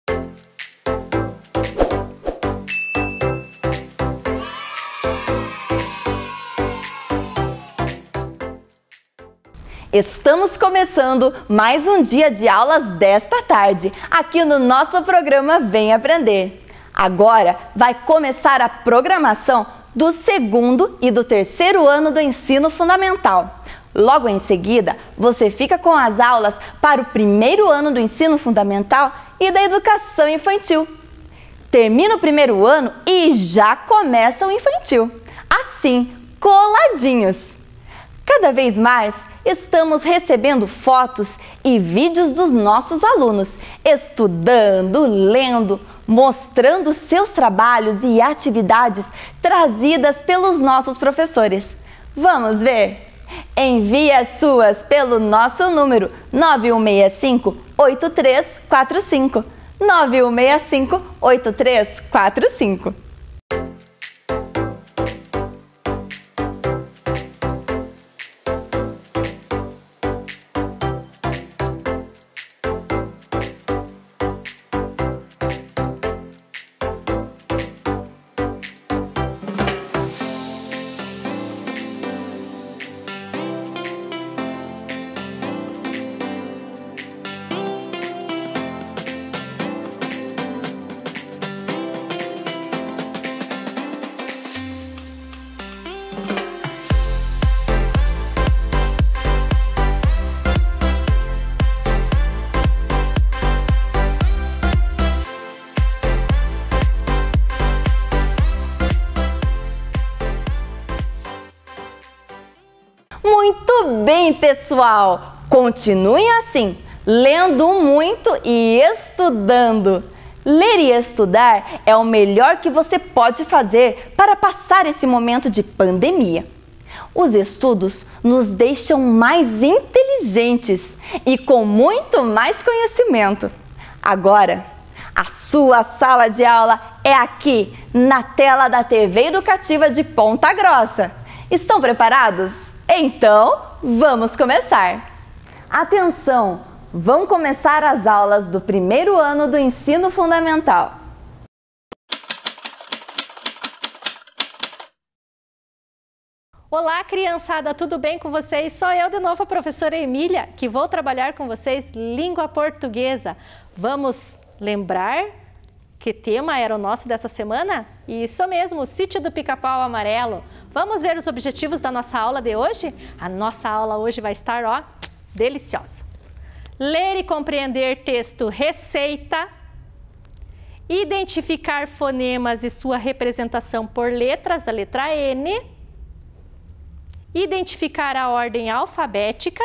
Estamos começando mais um dia de aulas desta tarde, aqui no nosso programa Vem Aprender. Agora vai começar a programação do segundo e do terceiro ano do ensino fundamental. Logo em seguida, você fica com as aulas para o primeiro ano do ensino fundamental e da educação infantil. Termina o primeiro ano e já começa o infantil, assim, coladinhos. Cada vez mais, estamos recebendo fotos e vídeos dos nossos alunos, estudando, lendo, mostrando seus trabalhos e atividades trazidas pelos nossos professores. Vamos ver? Envie as suas pelo nosso número 9165-8345. 9165-8345. Muito bem, pessoal! Continuem assim, lendo muito e estudando. Ler e estudar é o melhor que você pode fazer para passar esse momento de pandemia. Os estudos nos deixam mais inteligentes e com muito mais conhecimento. Agora, a sua sala de aula é aqui, na tela da TV Educativa de Ponta Grossa. Estão preparados? Então, vamos começar! Atenção! Vão começar as aulas do primeiro ano do ensino fundamental. Olá, criançada! Tudo bem com vocês? Sou eu de novo, a professora Emília, que vou trabalhar com vocês língua portuguesa. Vamos lembrar que tema era o nosso dessa semana? Isso mesmo, o Sítio do Pica-Pau Amarelo. Vamos ver os objetivos da nossa aula de hoje? A nossa aula hoje vai estar, ó, deliciosa. Ler e compreender texto receita. Identificar fonemas e sua representação por letras, a letra N. Identificar a ordem alfabética.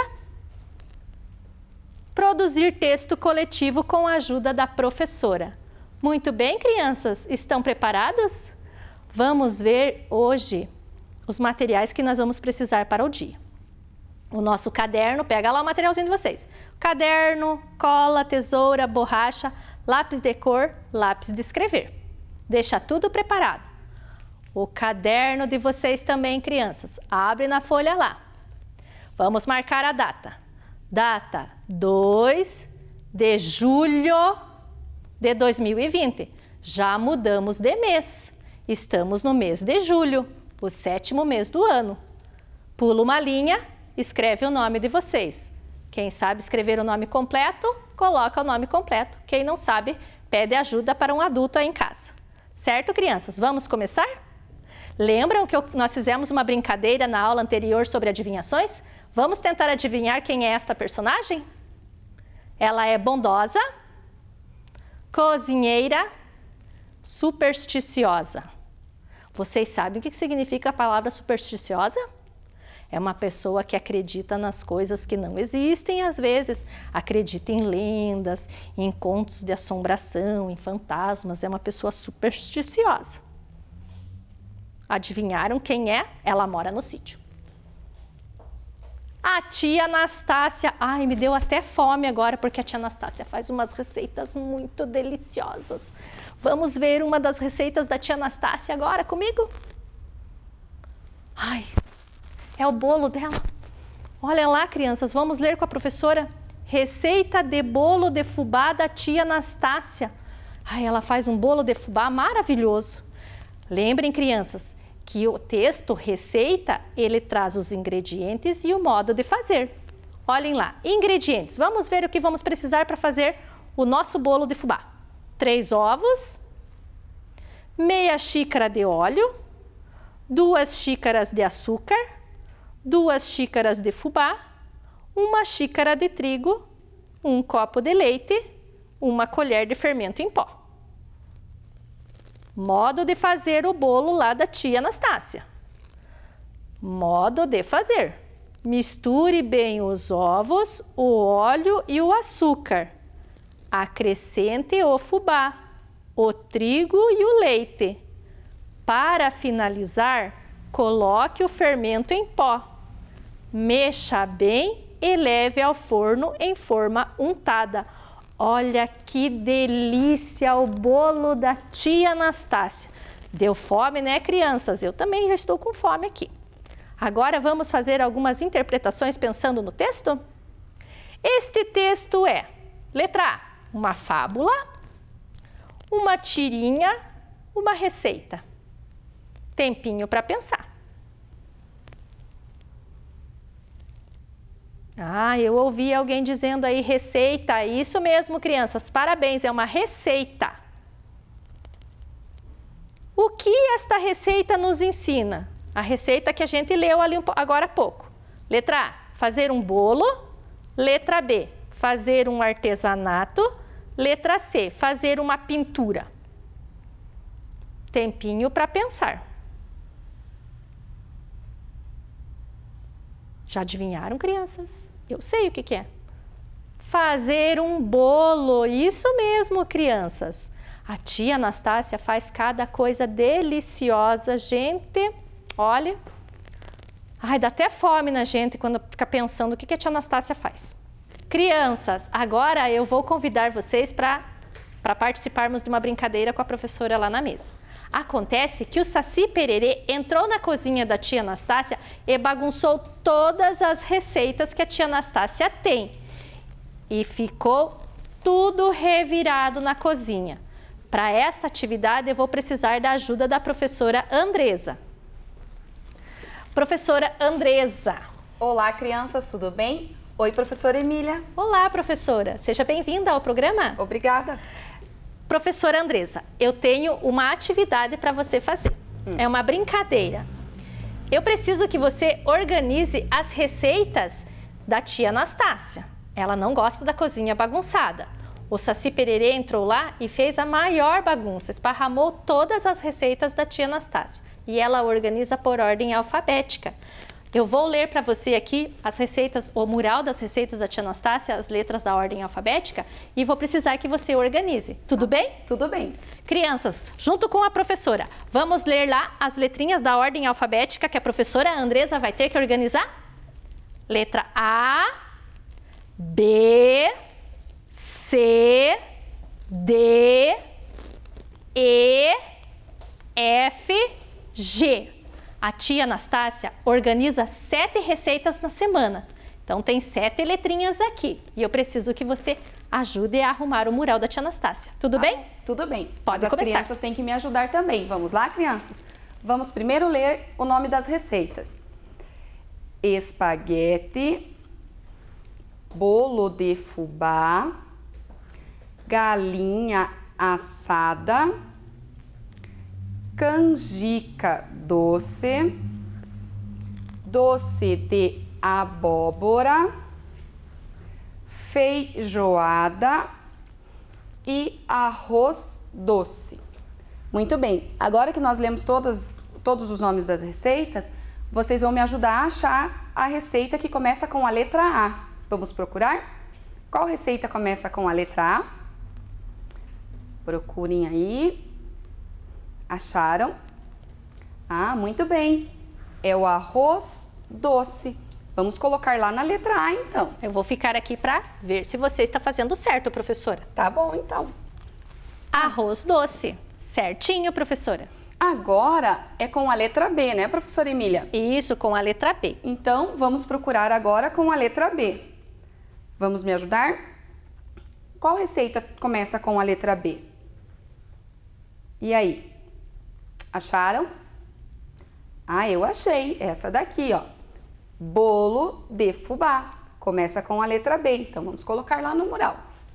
Produzir texto coletivo com a ajuda da professora. Muito bem, crianças, estão preparadas? Vamos ver hoje os materiais que nós vamos precisar para o dia. O nosso caderno, pega lá o materialzinho de vocês. Caderno, cola, tesoura, borracha, lápis de cor, lápis de escrever. Deixa tudo preparado. O caderno de vocês também, crianças. Abre na folha lá. Vamos marcar a data. Data 2 de julho de 2020. Já mudamos de mês. Estamos no mês de julho, o 7º mês do ano. Pula uma linha, escreve o nome de vocês. Quem sabe escrever o nome completo, coloca o nome completo. Quem não sabe, pede ajuda para um adulto aí em casa. Certo, crianças? Vamos começar? Lembram que nós fizemos uma brincadeira na aula anterior sobre adivinhações? Vamos tentar adivinhar quem é esta personagem? Ela é bondosa, cozinheira, supersticiosa. Vocês sabem o que significa a palavra supersticiosa? É uma pessoa que acredita nas coisas que não existem, às vezes acredita em lendas, em contos de assombração, em fantasmas. É uma pessoa supersticiosa. Adivinharam quem é? Ela mora no sítio. A tia Anastácia. Ai, me deu até fome agora, porque a tia Anastácia faz umas receitas muito deliciosas. Vamos ver uma das receitas da tia Anastácia agora comigo? Ai, é o bolo dela. Olha lá, crianças, vamos ler com a professora. Receita de bolo de fubá da tia Anastácia. Ai, ela faz um bolo de fubá maravilhoso. Lembrem, crianças, que o texto receita, ele traz os ingredientes e o modo de fazer. Olhem lá, ingredientes. Vamos ver o que vamos precisar para fazer o nosso bolo de fubá. 3 ovos, meia xícara de óleo, 2 xícaras de açúcar, 2 xícaras de fubá, 1 xícara de trigo, 1 copo de leite, 1 colher de fermento em pó. Modo de fazer o bolo lá da tia Anastácia. Modo de fazer. Misture bem os ovos, o óleo e o açúcar. Acrescente o fubá, o trigo e o leite. Para finalizar, coloque o fermento em pó. Mexa bem e leve ao forno em forma untada. Olha que delícia o bolo da tia Anastácia. Deu fome, né, crianças? Eu também já estou com fome aqui. Agora vamos fazer algumas interpretações pensando no texto? Este texto é, letra A, uma fábula, uma tirinha, uma receita. Tempinho para pensar. Ah, eu ouvi alguém dizendo aí receita. Isso mesmo, crianças, parabéns, é uma receita. O que esta receita nos ensina? A receita que a gente leu ali agora há pouco. Letra A, fazer um bolo. Letra B, fazer um artesanato. Letra C, fazer uma pintura. Tempinho para pensar. Já adivinharam, crianças? Eu sei o que é. Fazer um bolo, isso mesmo, crianças. A tia Anastácia faz cada coisa deliciosa, gente. Olha, ai, dá até fome na gente quando fica pensando o que a tia Anastácia faz. Crianças, agora eu vou convidar vocês para participarmos de uma brincadeira com a professora lá na mesa. Acontece que o Saci Pererê entrou na cozinha da tia Anastácia e bagunçou todas as receitas que a tia Anastácia tem. E ficou tudo revirado na cozinha. Para esta atividade eu vou precisar da ajuda da professora Andresa. Professora Andresa. Olá, crianças, tudo bem? Oi, professora Emília. Olá, professora. Seja bem-vinda ao programa. Obrigada. Professora Andresa, eu tenho uma atividade para você fazer. É uma brincadeira. Eu preciso que você organize as receitas da tia Anastácia. Ela não gosta da cozinha bagunçada. O Saci Pererê entrou lá e fez a maior bagunça, esparramou todas as receitas da tia Anastácia. E ela organiza por ordem alfabética. Eu vou ler para você aqui as receitas, o mural das receitas da tia Anastácia, as letras da ordem alfabética, e vou precisar que você organize. Tudo bem? Tudo bem. Crianças, junto com a professora, vamos ler lá as letrinhas da ordem alfabética que a professora Andresa vai ter que organizar? Letra A, B, C, D, E, F, G. A tia Anastácia organiza 7 receitas na semana. Então, tem 7 letrinhas aqui. E eu preciso que você ajude a arrumar o mural da tia Anastácia. Tudo bem? Tudo bem. Pode Mas começar. As crianças têm que me ajudar também. Vamos lá, crianças? Vamos primeiro ler o nome das receitas. Espaguete, bolo de fubá, galinha assada, canjica doce, doce de abóbora, feijoada e arroz doce. Muito bem, agora que nós lemos todos os nomes das receitas, vocês vão me ajudar a achar a receita que começa com a letra A. Vamos procurar? Qual receita começa com a letra A? Procurem aí. Acharam? Ah, muito bem. É o arroz doce. Vamos colocar lá na letra A, então. Eu vou ficar aqui para ver se você está fazendo certo, professora. Tá bom, então. Arroz doce. Certinho, professora. Agora é com a letra B, né, professora Emília? Isso, com a letra B. Então, vamos procurar agora com a letra B. Vamos me ajudar? Qual receita começa com a letra B? E aí? Acharam? Ah, eu achei. Essa daqui, ó. Bolo de fubá. Começa com a letra B. Então, vamos colocar lá no mural.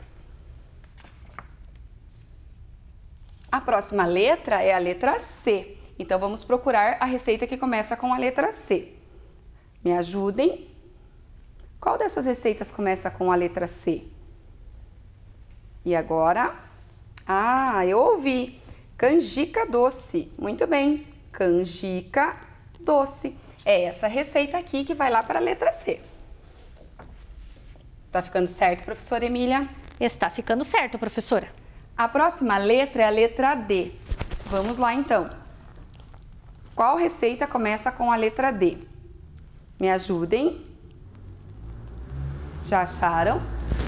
A próxima letra é a letra C. Então, vamos procurar a receita que começa com a letra C. Me ajudem. Qual dessas receitas começa com a letra C? E agora? Ah, eu ouvi. Canjica doce. Muito bem. Canjica doce. É essa receita aqui que vai lá para a letra C. Tá ficando certo, professora Emília? Está ficando certo, professora. A próxima letra é a letra D. Vamos lá, então. Qual receita começa com a letra D? Me ajudem. Já acharam?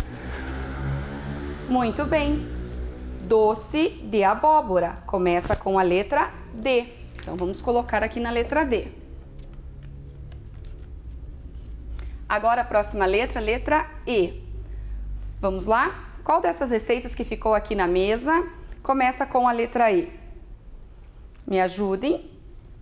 Muito bem. Doce de abóbora. Começa com a letra D. Então, vamos colocar aqui na letra D. Agora, a próxima letra, letra E. Vamos lá? Qual dessas receitas que ficou aqui na mesa começa com a letra E? Me ajudem.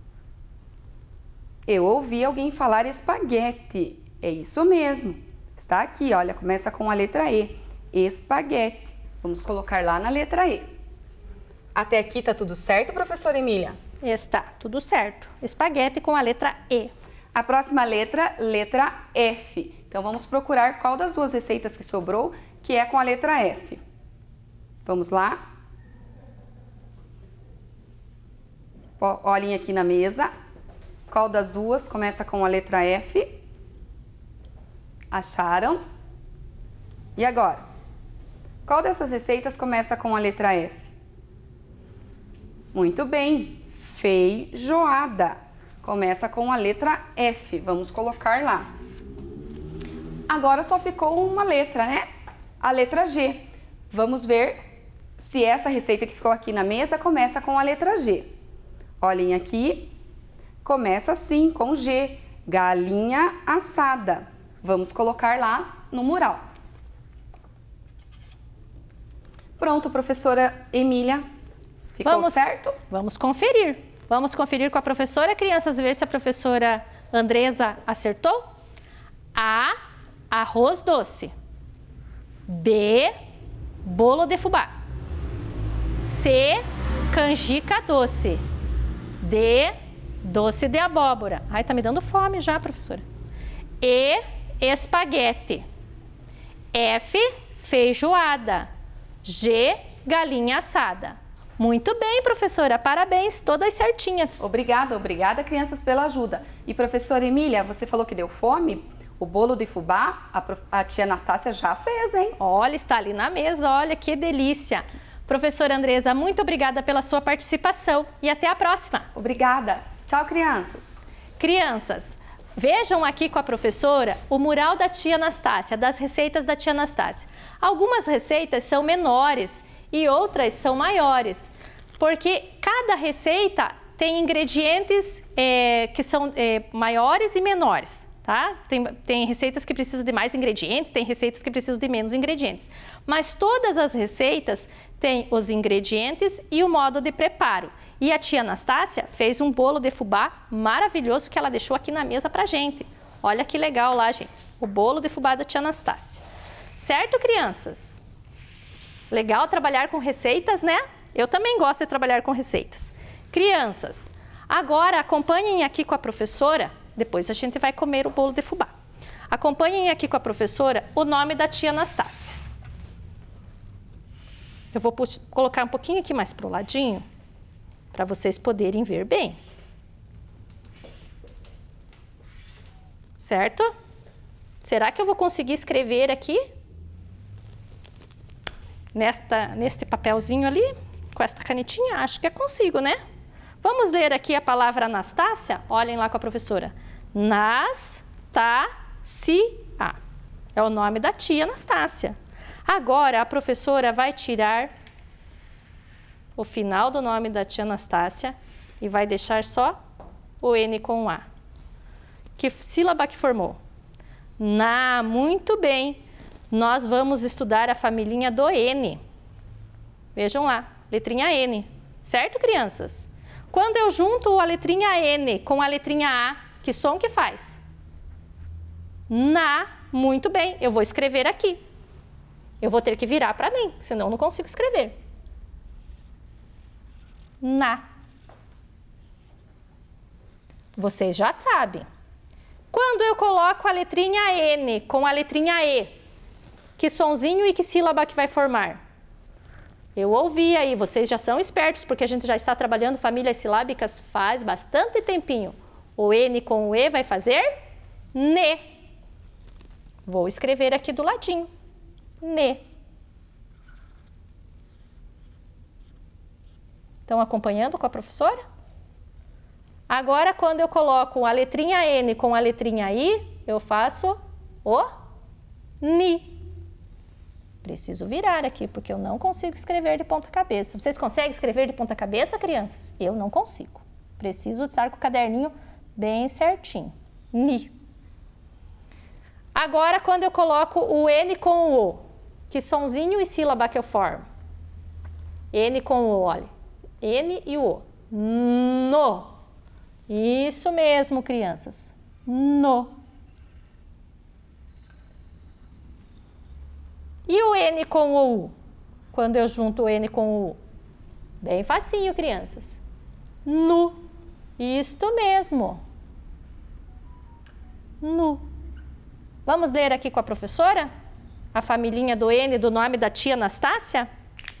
Eu ouvi alguém falar espaguete. É isso mesmo. Está aqui, olha, começa com a letra E. Espaguete. Vamos colocar lá na letra E. Até aqui tá tudo certo, professora Emília? Está tudo certo. Espaguete com a letra E. A próxima letra, letra F. Então, vamos procurar qual das duas receitas que sobrou que é com a letra F. Vamos lá? Olhem aqui na mesa. Qual das duas começa com a letra F? Acharam? E agora? Qual dessas receitas começa com a letra F? Muito bem. Feijoada. Começa com a letra F. Vamos colocar lá. Agora só ficou uma letra, né? A letra G. Vamos ver se essa receita que ficou aqui na mesa começa com a letra G. Olhem aqui. Começa sim, com G. Galinha assada. Vamos colocar lá no mural. Pronto, professora Emília. Ficou certo? Vamos conferir. Vamos conferir com a professora, crianças, ver se a professora Andresa acertou. A, arroz doce. B, bolo de fubá. C, canjica doce. D, doce de abóbora. Ai, tá me dando fome já, professora. E, espaguete. F, feijoada. G, galinha assada. Muito bem, professora. Parabéns, todas certinhas. Obrigada, obrigada, crianças, pela ajuda. E, professora Emília, você falou que deu fome? O bolo de fubá, a tia Anastácia já fez, hein? Olha, está ali na mesa, olha que delícia. Professora Andresa, muito obrigada pela sua participação e até a próxima. Obrigada. Tchau, crianças. Crianças, vejam aqui com a professora o mural da tia Anastácia, das receitas da tia Anastácia. Algumas receitas são menores e outras são maiores, porque cada receita tem ingredientes que são maiores e menores, tá? Tem receitas que precisam de mais ingredientes, tem receitas que precisam de menos ingredientes, mas todas as receitas têm os ingredientes e o modo de preparo. E a tia Anastácia fez um bolo de fubá maravilhoso que ela deixou aqui na mesa pra gente. Olha que legal lá, gente, o bolo de fubá da tia Anastácia. Certo, crianças? Legal trabalhar com receitas, né? Eu também gosto de trabalhar com receitas. Crianças, agora acompanhem aqui com a professora, depois a gente vai comer o bolo de fubá. Acompanhem aqui com a professora o nome da tia Anastácia. Eu vou colocar um pouquinho aqui mais pro ladinho, para vocês poderem ver bem. Certo? Será que eu vou conseguir escrever aqui? Neste papelzinho ali, com esta canetinha, acho que consigo, né? Vamos ler aqui a palavra Anastácia? Olhem lá com a professora. Nastácia. É o nome da tia Anastácia. Agora, a professora vai tirar o final do nome da tia Anastácia e vai deixar só o N com A. Que sílaba que formou? Muito bem. Nós vamos estudar a família do N. Vejam lá, letrinha N. Certo, crianças? Quando eu junto a letrinha N com a letrinha A, que som que faz? Na. Muito bem, eu vou escrever aqui. Eu vou ter que virar para mim, senão eu não consigo escrever. Na. Vocês já sabem. Quando eu coloco a letrinha N com a letrinha E, que sonzinho e que sílaba que vai formar? Eu ouvi aí, vocês já são espertos, porque a gente já está trabalhando famílias silábicas faz bastante tempinho. O N com o E vai fazer NE. Vou escrever aqui do ladinho. NE. Estão acompanhando com a professora? Agora, quando eu coloco a letrinha N com a letrinha I, eu faço o NI. Preciso virar aqui, porque eu não consigo escrever de ponta cabeça. Vocês conseguem escrever de ponta cabeça, crianças? Eu não consigo. Preciso estar com o caderninho bem certinho. NI. Agora, quando eu coloco o N com o O, que sonzinho e sílaba que eu formo? N com o O, olha. N e o O. No. Isso mesmo, crianças. No. E o N com o U? Quando eu junto o N com o U? Bem facinho, crianças. Nu. Isto mesmo. Nu. Vamos ler aqui com a professora? A familhinha do N do nome da tia Anastácia?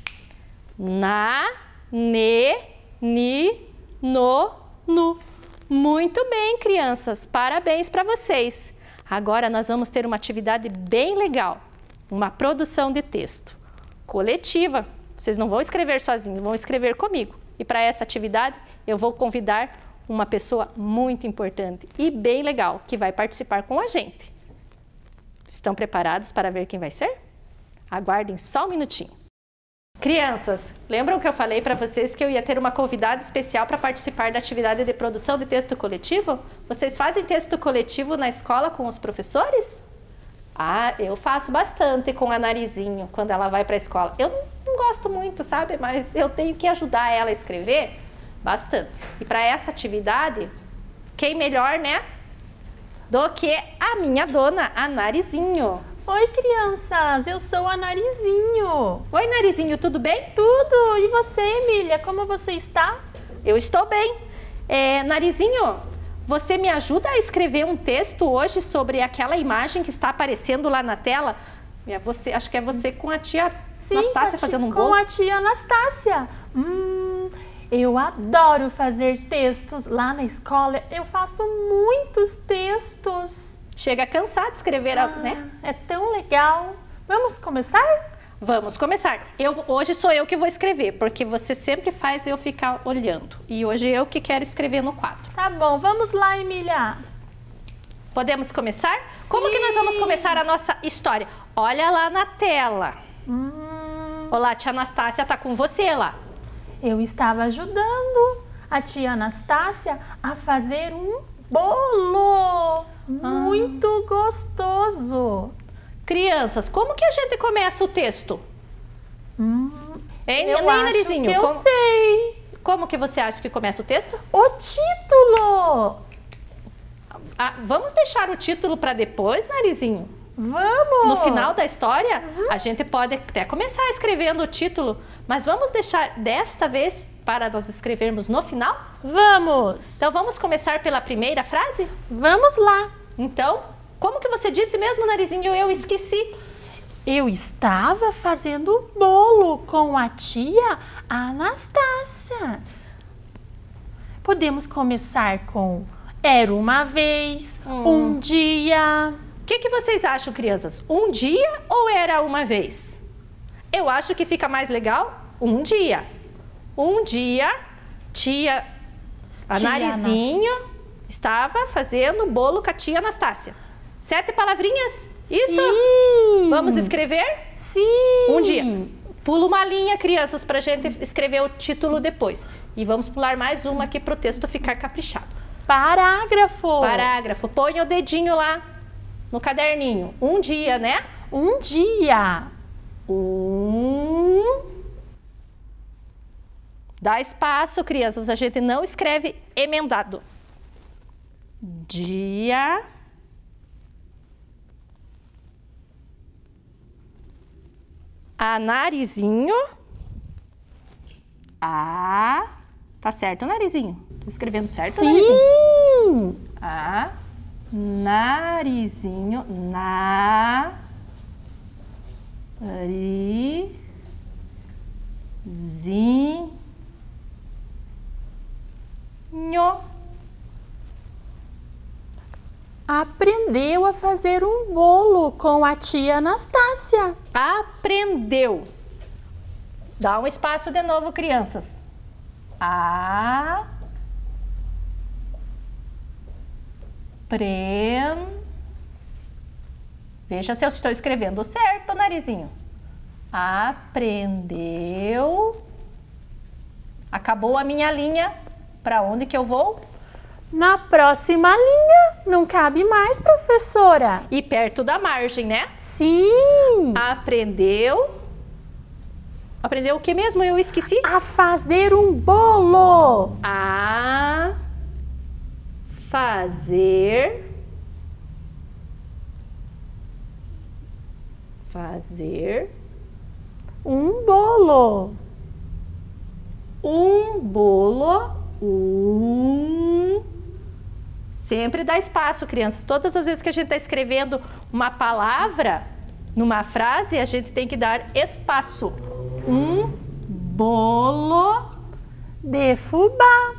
Na, ne, ni, no, nu. Muito bem, crianças. Parabéns para vocês. Agora nós vamos ter uma atividade bem legal. Uma produção de texto coletiva. Vocês não vão escrever sozinhos, vão escrever comigo. E para essa atividade eu vou convidar uma pessoa muito importante e bem legal que vai participar com a gente. Estão preparados para ver quem vai ser? Aguardem só um minutinho. Crianças, lembram que eu falei para vocês que eu ia ter uma convidada especial para participar da atividade de produção de texto coletivo? Vocês fazem texto coletivo na escola com os professores? Ah, eu faço bastante com a Narizinho quando ela vai para a escola. Eu não gosto muito, sabe? Mas eu tenho que ajudar ela a escrever bastante. E para essa atividade, quem melhor, né? Do que a minha dona, a Narizinho. Oi, crianças, eu sou a Narizinho. Oi, Narizinho, tudo bem? Tudo! E você, Emília, como você está? Eu estou bem. Narizinho, você me ajuda a escrever um texto hoje sobre aquela imagem que está aparecendo lá na tela? Acho que é você com a tia Anastácia fazendo um bolo. Com a tia Anastácia. Eu adoro fazer textos lá na escola. Eu faço muitos textos. Chega a cansar de escrever, né? É tão legal. Vamos começar? Vamos começar. Hoje sou eu que vou escrever, porque você sempre faz eu ficar olhando. E hoje eu que quero escrever no quadro. Tá bom, vamos lá, Emília. Podemos começar? Sim. Como que nós vamos começar a nossa história? Olha lá na tela. Olá, tia Anastácia tá com você lá. Eu estava ajudando a tia Anastácia a fazer um bolo muito gostoso. Crianças, como que a gente começa o texto? Eu acho que eu sei. Como que você acha que começa o texto? O título. Vamos deixar o título para depois, Narizinho? Vamos! No final da história, a gente pode até começar escrevendo o título, mas vamos deixar desta vez para nós escrevermos no final? Vamos! Então vamos começar pela primeira frase? Vamos lá! Então, como que você disse mesmo, Narizinho? Eu esqueci. Eu estava fazendo bolo com a tia Anastácia. Podemos começar com era uma vez, um dia. O que vocês acham, crianças? Um dia ou era uma vez? Eu acho que fica mais legal um dia. Um dia, tia Narizinho estava fazendo bolo com a tia Anastácia. 7 palavrinhas? Isso? Sim. Vamos escrever? Sim. Um dia. Pula uma linha, crianças, para a gente escrever o título depois. E vamos pular mais uma aqui para o texto ficar caprichado. Parágrafo. Parágrafo. Põe o dedinho lá no caderninho. Um dia, né? Um dia. Dá espaço, crianças, a gente não escreve emendado. Dia. A narizinho. A. Tá certo, narizinho? Tô escrevendo certo, Sim! narizinho? A. Narizinho. Narizinho. Aprendeu a fazer um bolo com a tia Anastácia. Aprendeu. Dá um espaço de novo, crianças. Veja se eu estou escrevendo certo, narizinho. Aprendeu. Acabou a minha linha. Para onde que eu vou? Na próxima linha. Não cabe mais, professora. E perto da margem, né? Sim! Aprendeu. Aprendeu o que mesmo? Eu esqueci. A fazer um bolo. A fazer um bolo. Um bolo. Sempre dá espaço, crianças. Todas as vezes que a gente está escrevendo uma palavra numa frase, a gente tem que dar espaço. Um bolo de fubá.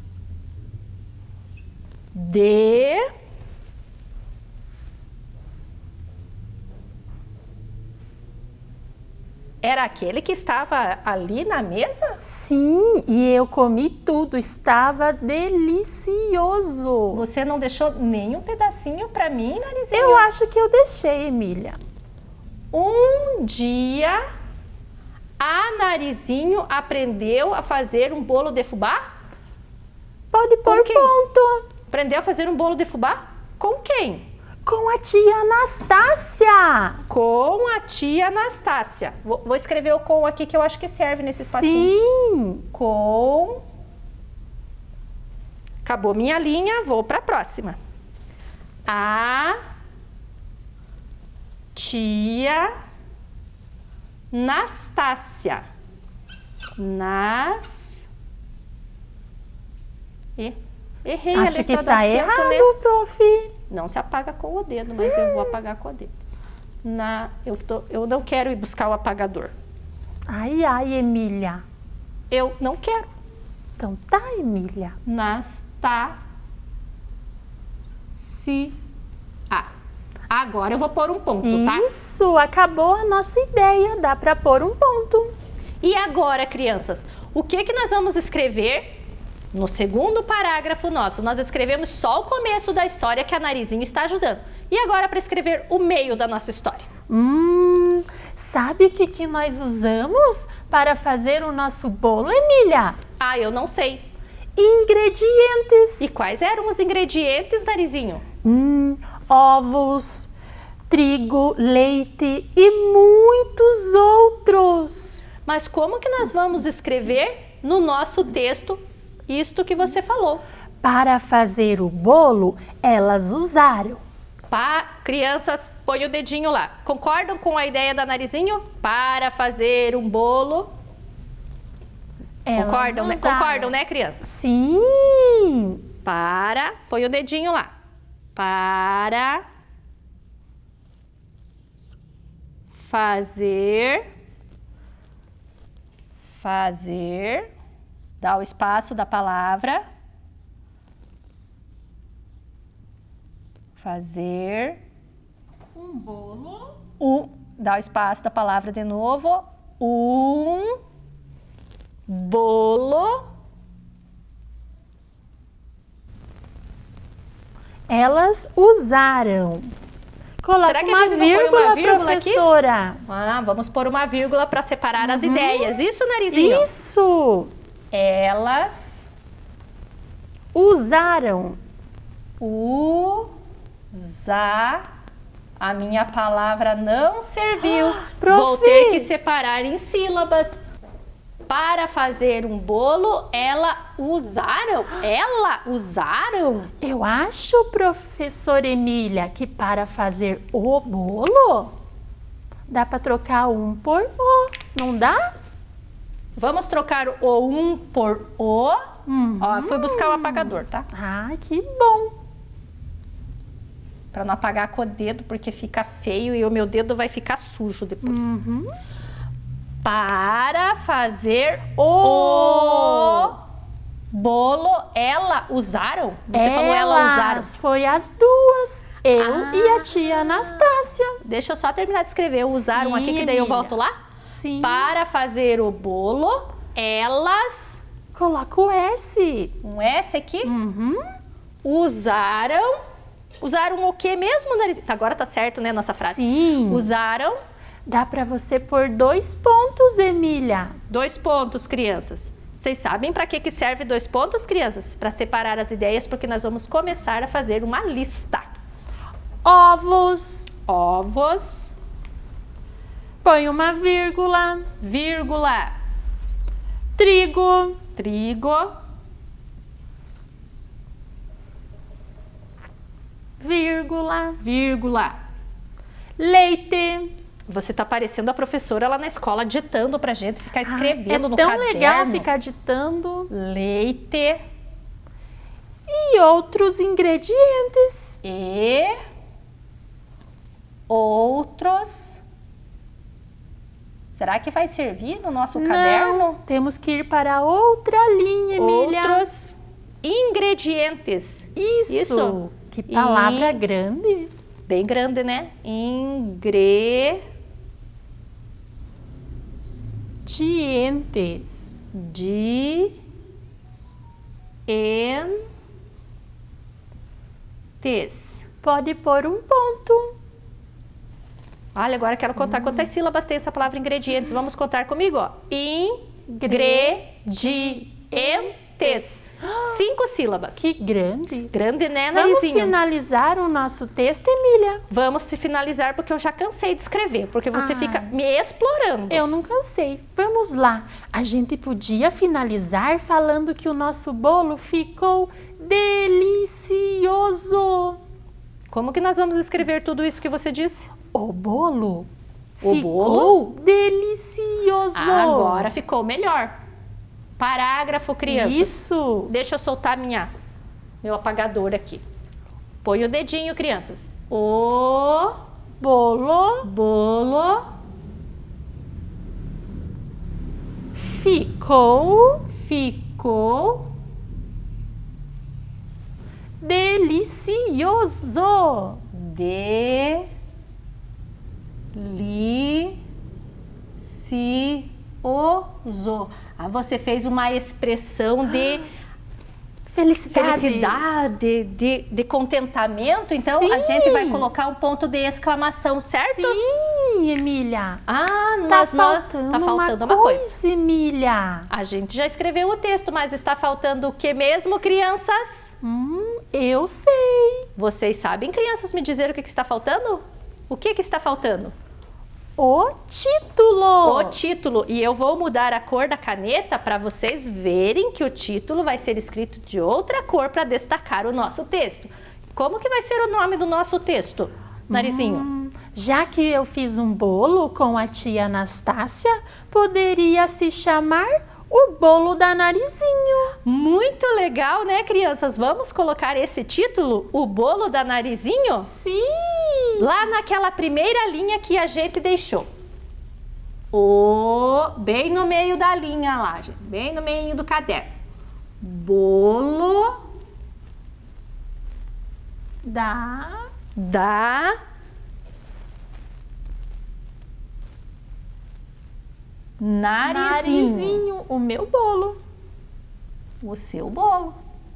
Era aquele que estava ali na mesa? Sim, e eu comi tudo, estava delicioso. Você não deixou nenhum pedacinho para mim, narizinho? Eu acho que eu deixei, Emília. Um dia, a Narizinho aprendeu a fazer um bolo de fubá? Pode pôr ponto. Aprendeu a fazer um bolo de fubá? Com quem? Com a tia Anastácia. Com a tia Anastácia. Vou escrever o com aqui que eu acho que serve nesse espacinho. Sim. Com. Acabou minha linha, vou para a próxima. A tia Anastácia. Errei. Acho que tá errado, né? prof. Não se apaga com o dedo, mas eu vou apagar com o dedo. Eu não quero ir buscar o apagador. Ai, ai, Emília. Eu não quero. Então tá, Emília. Agora eu vou pôr um ponto, tá? Isso, acabou a nossa ideia. Dá pra pôr um ponto. E agora, crianças, o que nós vamos escrever? No segundo parágrafo nosso, nós escrevemos só o começo da história que a Narizinho está ajudando. E agora para escrever o meio da nossa história? Sabe o que nós usamos para fazer o nosso bolo, Emília? Ah, eu não sei. Ingredientes. E quais eram os ingredientes, Narizinho? Ovos, trigo, leite e muitos outros. Mas como que nós vamos escrever no nosso texto isto que você falou? Para fazer o bolo, elas usaram. Crianças, põe o dedinho lá. Concordam com a ideia da Narizinho? Para fazer um bolo. Concordam, né, crianças? Sim. Põe o dedinho lá. Para fazer. Dá o espaço da palavra. Fazer um bolo. Dá o espaço da palavra de novo. Um bolo. Elas usaram. Coloca Será que a gente não põe uma vírgula, professora? Aqui? Vamos pôr uma vírgula para separar as ideias. Isso, Narizinho? Isso. Elas usaram. A minha palavra não serviu. Prof. Vou ter que separar em sílabas. Para fazer um bolo, usaram? Eu acho, professora Emília, que para fazer o bolo, dá para trocar um por o, não dá? Vamos trocar o um por o. Ó, fui buscar o apagador, tá? Ai, que bom. Para não apagar com o dedo, porque fica feio e o meu dedo vai ficar sujo depois. Para fazer o bolo, usaram? Você falou usaram. Foi as duas, eu e a tia Anastácia. Deixa eu só terminar de escrever. Usaram Sim, aqui, que daí eu Emília. volto lá? Sim. Para fazer o bolo, elas... Coloca o S. Um S aqui? Usaram o que mesmo, Narizinho? Agora tá certo, né, nossa frase? Sim. Usaram... Dá para você pôr 2 pontos, Emília. 2 pontos, crianças. Vocês sabem para que serve 2 pontos, crianças? Para separar as ideias, porque nós vamos começar a fazer uma lista. Ovos. Ovos. Põe uma vírgula. Vírgula. Trigo. Trigo. Vírgula. Vírgula. Leite. Você tá parecendo a professora lá na escola ditando pra gente, ficar escrevendo no caderno. caderno. É tão legal ficar ditando. Leite. E outros ingredientes. E outros. Será que vai servir no nosso caderno? Não, temos que ir para outra linha, Emília. Outros ingredientes. Isso. Que palavra grande. Bem grande, né? Dientes. Pode pôr um ponto. Olha, agora quero contar quantas sílabas tem essa palavra ingredientes. Vamos contar comigo, ó. Ingredientes. 5 sílabas. Que grande. Grande, né, Vamos Narizinho? finalizar o nosso texto, Emília? Vamos finalizar, porque eu já cansei de escrever. Porque você fica me explorando. Eu não cansei. Vamos lá. A gente podia finalizar falando que o nosso bolo ficou delicioso. Como que nós vamos escrever tudo isso que você disse? O bolo ficou delicioso. Agora ficou melhor. Parágrafo, crianças. Isso. Deixa eu soltar meu apagador aqui. Põe o dedinho, crianças. O bolo ficou delicioso. Delicioso. Você fez uma expressão de felicidade, de contentamento. Então, Sim. a gente vai colocar um ponto de exclamação, certo? Sim, Emília. Tá faltando uma coisa, Emília. A gente já escreveu o texto, mas está faltando o que mesmo, crianças? Eu sei. Vocês sabem, crianças, me dizer o que está faltando? O que está faltando? O título. O título. E eu vou mudar a cor da caneta para vocês verem que o título vai ser escrito de outra cor para destacar o nosso texto. Como que vai ser o nome do nosso texto, Narizinho? Já que eu fiz um bolo com a tia Anastácia, poderia se chamar o bolo da Narizinho. Muito legal, né, crianças? Vamos colocar esse título, o bolo da Narizinho? Sim! Lá naquela primeira linha que a gente deixou. Bem no meio da linha lá, gente. Bem no meio do caderno. Bolo da Narizinho, o meu bolo. O seu bolo.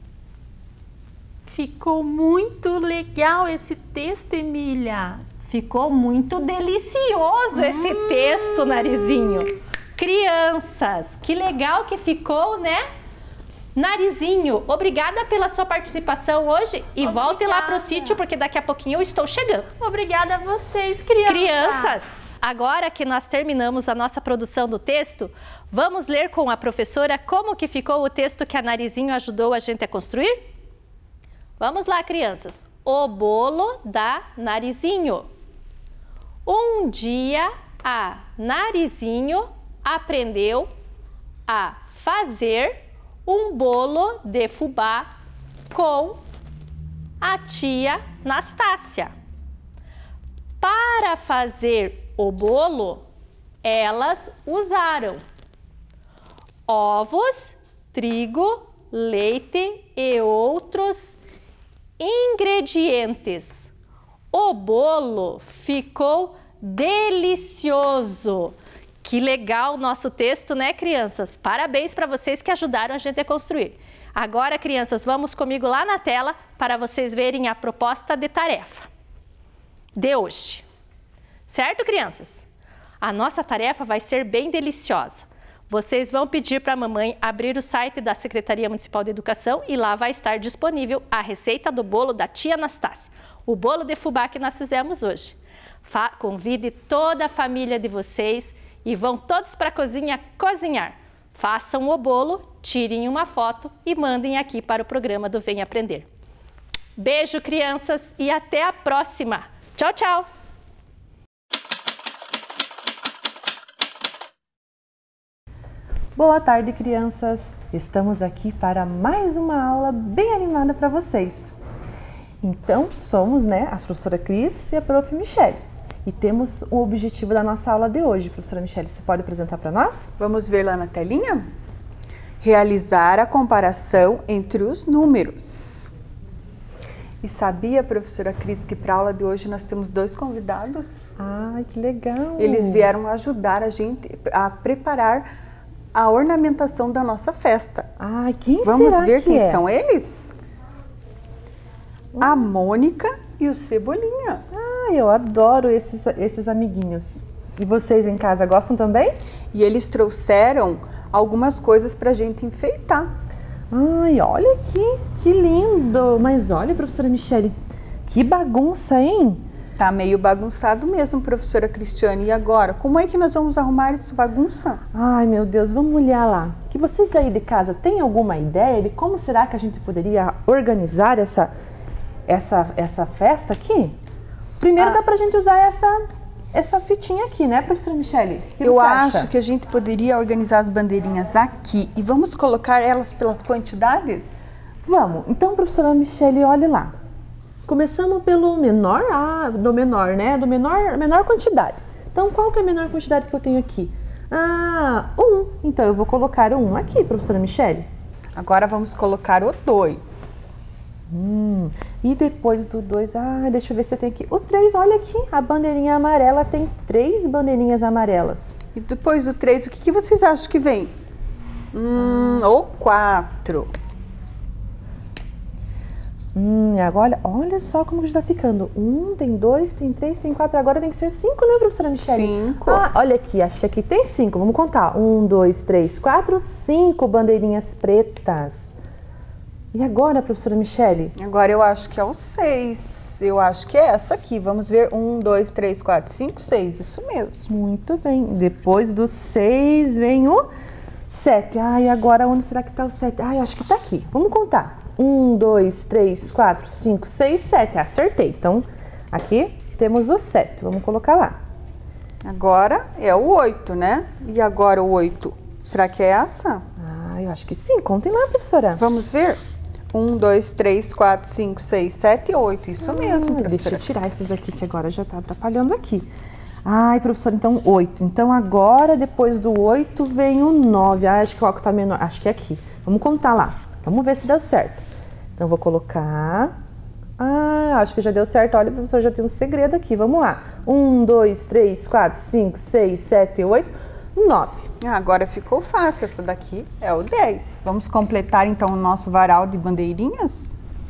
Ficou muito legal esse texto, Emília. Ficou muito delicioso esse texto, Narizinho. Crianças, que legal que ficou, né? Narizinho, obrigada pela sua participação hoje e volte lá para o sítio, porque daqui a pouquinho eu estou chegando. Obrigada a vocês, crianças. Crianças, agora que nós terminamos a nossa produção do texto, vamos ler com a professora como que ficou o texto que a Narizinho ajudou a gente a construir? Vamos lá, crianças. O bolo da Narizinho. Um dia, a Narizinho aprendeu a fazer um bolo de fubá com a tia Nastácia. Para fazer o bolo, elas usaram ovos, trigo, leite e outros ingredientes. O bolo ficou delicioso. Que legal o nosso texto, né, crianças? Parabéns para vocês que ajudaram a gente a construir. Agora, crianças, vamos comigo lá na tela para vocês verem a proposta de tarefa de hoje. Certo, crianças? A nossa tarefa vai ser bem deliciosa. Vocês vão pedir para a mamãe abrir o site da Secretaria Municipal de Educação e lá vai estar disponível a receita do bolo da tia Anastácia, o bolo de fubá que nós fizemos hoje. Convide toda a família de vocês e vão todos para a cozinha cozinhar. Façam o bolo, tirem uma foto e mandem aqui para o programa do Vem Aprender. Beijo, crianças, e até a próxima. Tchau, tchau! Boa tarde, crianças! Estamos aqui para mais uma aula bem animada para vocês. Então, somos, a professora Cris e a prof. Michele. E temos o objetivo da nossa aula de hoje. Professora Michele, você pode apresentar para nós? Vamos ver lá na telinha? Realizar a comparação entre os números. E sabia, professora Cris, que para a aula de hoje nós temos 2 convidados? Ai, que legal! Eles vieram ajudar a gente a preparar a ornamentação da nossa festa. Ai, quem Vamos será ver que quem é? são eles? A Mônica e o Cebolinha. Ai, eu adoro esses amiguinhos. E vocês em casa gostam também? E eles trouxeram algumas coisas para a gente enfeitar. Ai, olha aqui, que lindo! Mas olha, professora Michele, que bagunça, hein? Tá meio bagunçado mesmo, professora Cristiane. E agora? Como é que nós vamos arrumar essa bagunça? Ai, meu Deus, vamos olhar lá. Que vocês aí de casa têm alguma ideia de como será que a gente poderia organizar essa festa aqui? Primeiro dá pra gente usar essa fitinha aqui, né, professora Michele? O que Eu você acho acha? que a gente poderia organizar as bandeirinhas aqui e vamos colocar elas pelas quantidades? Vamos. Então, professora Michele, olhe lá. Começamos pelo menor, do menor, né? Do menor quantidade. Então, qual que é a menor quantidade que eu tenho aqui? 1. Então, eu vou colocar o 1 aqui, professora Michele. Agora vamos colocar o 2. E depois do 2, deixa eu ver se tem aqui. O 3, olha aqui, a bandeirinha amarela tem 3 bandeirinhas amarelas. E depois do 3, o que vocês acham que vem? Ou 4. Agora, olha só como está ficando. 1, tem 2, tem 3, tem 4. Agora tem que ser 5, né, professora Michele? 5. Olha aqui, acho que aqui tem 5. Vamos contar. 1, 2, 3, 4, 5 bandeirinhas pretas. E agora, professora Michele? Agora eu acho que é o 6. Eu acho que é essa aqui. Vamos ver. 1, 2, 3, 4, 5, 6. Isso mesmo. Muito bem. Depois do 6 vem o 7. E agora onde será que está o 7? Eu acho que está aqui. Vamos contar. 1, 2, 3, 4, 5, 6, 7. Acertei. Então, aqui temos o 7. Vamos colocar lá. Agora é o 8, né? E agora o 8. Será que é essa? Eu acho que sim. Contem lá, professora. Vamos ver? 1, 2, 3, 4, 5, 6, 7, 8. Isso mesmo, professora. Deixa eu tirar esses aqui que agora já está atrapalhando aqui. Professora, então 8. Então agora, depois do 8, vem o 9. Acho que o álcool está menor. Acho que é aqui. Vamos contar lá. Vamos ver se deu certo. Então, vou colocar... acho que já deu certo. Olha, professor, já tem um segredo aqui. Vamos lá. 1, 2, 3, 4, 5, 6, 7, 8, 9. Agora ficou fácil. Essa daqui é o 10. Vamos completar, então, o nosso varal de bandeirinhas?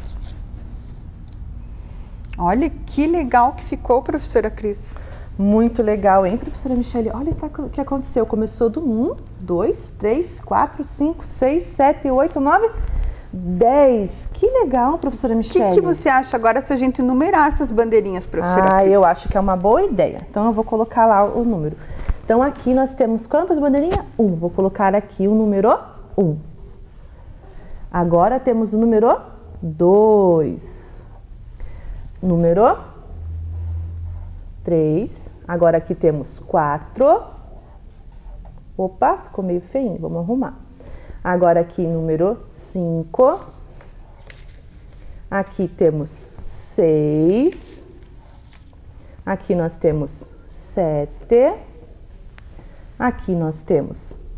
Olha que legal que ficou, professora Cris. Muito legal, hein, professora Michele? Olha o que aconteceu. Começou do 1, 2, 3, 4, 5, 6, 7, 8, 9... 10. Que legal, professora O Michele. que você acha agora se a gente numerar essas bandeirinhas, professora Cris? Eu acho que é uma boa ideia. Então, eu vou colocar lá o número. Então, aqui nós temos quantas bandeirinhas? 1. Vou colocar aqui o número 1. Agora temos o número 2. Número 3. Agora aqui temos 4. Opa, ficou meio feio, vamos arrumar. Agora aqui número 5. Aqui temos 6. Aqui nós temos 7. Aqui nós temos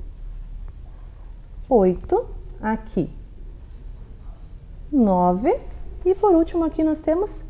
8. Aqui 9. E por último aqui nós temos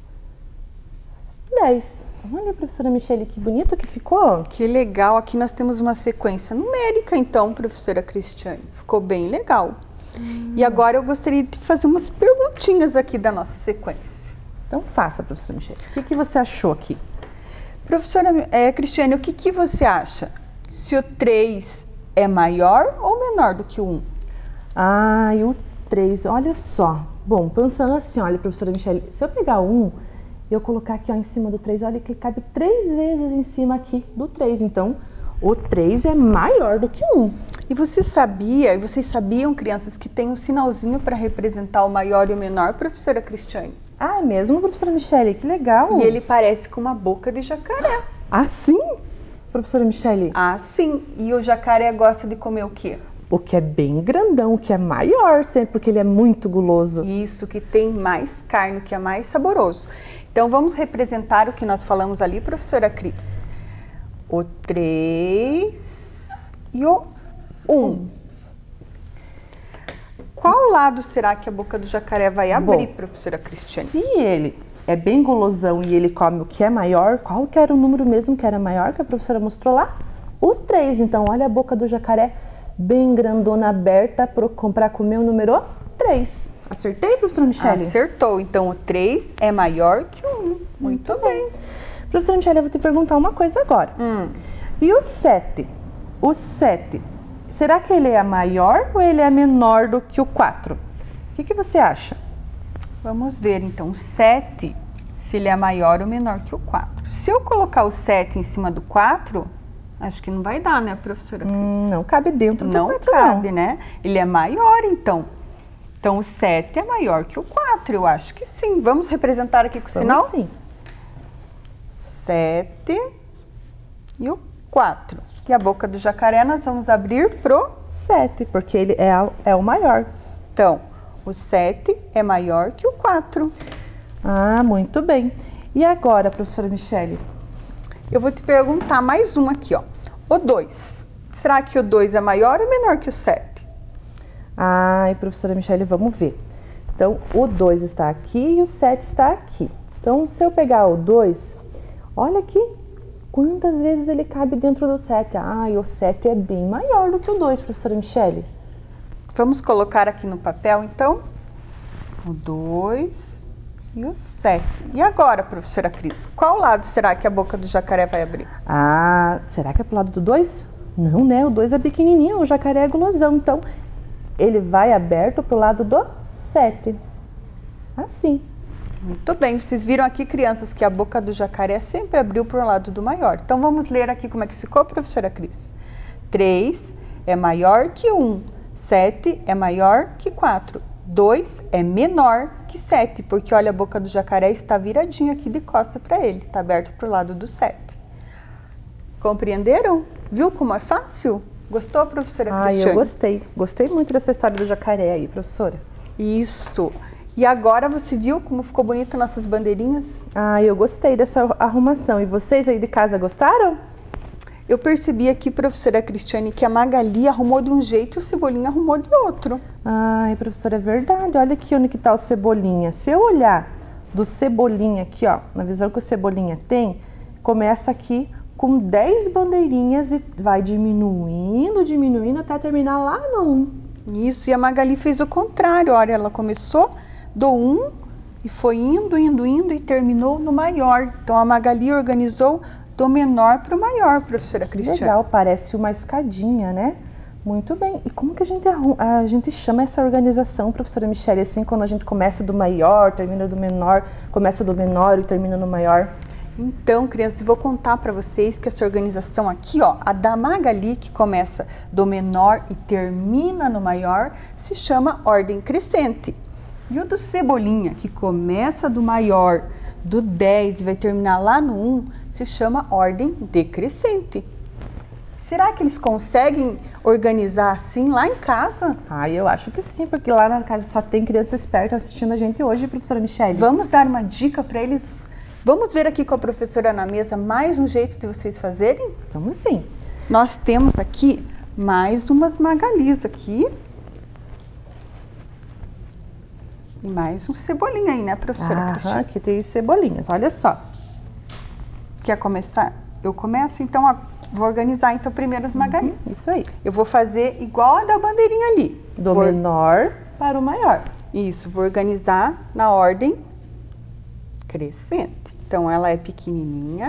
10. Olha, professora Michele, que bonito que ficou. Que legal. Aqui nós temos uma sequência numérica, então, professora Cristiane. Ficou bem legal. E agora eu gostaria de fazer umas perguntinhas aqui da nossa sequência. Então faça, professora Michele. O que você achou aqui? Professora Cristiane, o que você acha? Se o 3 é maior ou menor do que o 1? E o 3, olha só. Bom, pensando assim, olha, professora Michele, se eu pegar o 1 e eu colocar aqui, ó, em cima do 3, olha que cabe 3 vezes em cima aqui do 3. Então, o 3 é maior do que o 1. E vocês sabiam, crianças, que tem um sinalzinho para representar o maior e o menor, professora Cristiane? É mesmo, professora Michele? Que legal. E ele parece com uma boca de jacaré. Sim, professora Michele? Sim. E o jacaré gosta de comer o quê? O que é bem grandão, o que é maior, sempre, porque ele é muito guloso. Isso, que tem mais carne, que é mais saboroso. Então, vamos representar o que nós falamos ali, professora Cris. O 3 e o 1. Qual lado será que a boca do jacaré vai abrir, professora Cristiane? Se ele é bem gulosão e ele come o que é maior, qual que era o número mesmo que era maior que a professora mostrou lá? O 3. Então, olha a boca do jacaré bem grandona, aberta para comer o número 3. Acertei, professora Michele? Acertou. Então, o 3 é maior que o 1. Muito bem. Professora Michele, eu vou te perguntar uma coisa agora. E o 7? O 7, será que ele é maior ou ele é menor do que o 4? O que você acha? Vamos ver, então, o 7, se ele é maior ou menor que o 4. Se eu colocar o 7 em cima do 4, acho que não vai dar, né, professora Cris? Não cabe dentro do 4, não cabe, né? Ele é maior, então. Então, o 7 é maior que o 4, eu acho que sim. Vamos representar aqui com o sinal? Sim. 7 e o 4. E a boca do jacaré nós vamos abrir pro 7, porque ele é o maior. Então, o 7 é maior que o 4. Muito bem. E agora, professora Michele? Eu vou te perguntar mais uma aqui, ó. O 2. Será que o 2 é maior ou menor que o 7? Professora Michele, vamos ver. Então, o 2 está aqui e o 7 está aqui. Então, se eu pegar o 2, olha aqui quantas vezes ele cabe dentro do 7. O 7 é bem maior do que o 2, professora Michele. Vamos colocar aqui no papel, então, o 2 e o 7. E agora, professora Cris, qual lado será que a boca do jacaré vai abrir? Será que é pro lado do 2? Não, né? O 2 é pequenininho, o jacaré é gulosão. Então, ele vai aberto pro lado do 7. Assim. Muito bem, vocês viram aqui, crianças, que a boca do jacaré sempre abriu para o lado do maior. Então, vamos ler aqui como é que ficou, professora Cris. 3 é maior que 1, 7 é maior que 4, 2 é menor que 7, porque olha, a boca do jacaré está viradinha aqui de costa para ele, está aberto para o lado do 7. Compreenderam? Viu como é fácil? Gostou, professora Cristiane? Eu gostei. Gostei muito dessa história do jacaré aí, professora. Isso. E agora você viu como ficou bonito nossas bandeirinhas? Eu gostei dessa arrumação. E vocês aí de casa gostaram? Eu percebi aqui, professora Cristiane, que a Magali arrumou de um jeito e o Cebolinha arrumou de outro. Professora, é verdade. Olha aqui onde que tá o Cebolinha. Se eu olhar do Cebolinha aqui, ó, na visão que o Cebolinha tem, começa aqui com 10 bandeirinhas e vai diminuindo, diminuindo até terminar lá no 1. Isso, e a Magali fez o contrário. Olha, ela começou do 1 e foi indo, indo, indo e terminou no maior. Então, a Magali organizou do menor para o maior, professora Cristiane. Legal, parece uma escadinha, né? Muito bem. E como que a gente chama essa organização, professora Michele, assim, quando a gente começa do maior, termina do menor, começa do menor e termina no maior? Então, crianças, eu vou contar para vocês que essa organização aqui, ó, a da Magali, que começa do menor e termina no maior, se chama ordem crescente. E o do Cebolinha, que começa do maior, do 10 e vai terminar lá no 1, se chama ordem decrescente. Será que eles conseguem organizar assim lá em casa? Ah, eu acho que sim, porque lá na casa só tem criança esperta assistindo a gente hoje, professora Michele. Vamos dar uma dica para eles? Vamos ver aqui com a professora na mesa mais um jeito de vocês fazerem? Vamos sim. Nós temos aqui mais umas Magalis aqui. E mais um Cebolinha aí, né, professora Cristina? Aqui tem os Cebolinhas, olha só. Quer começar? Eu começo, então, vou organizar então primeiro as Magalis. Isso aí. Eu vou fazer igual a da bandeirinha ali. Do menor para o maior. Isso, vou organizar na ordem crescente. Então, ela é pequenininha,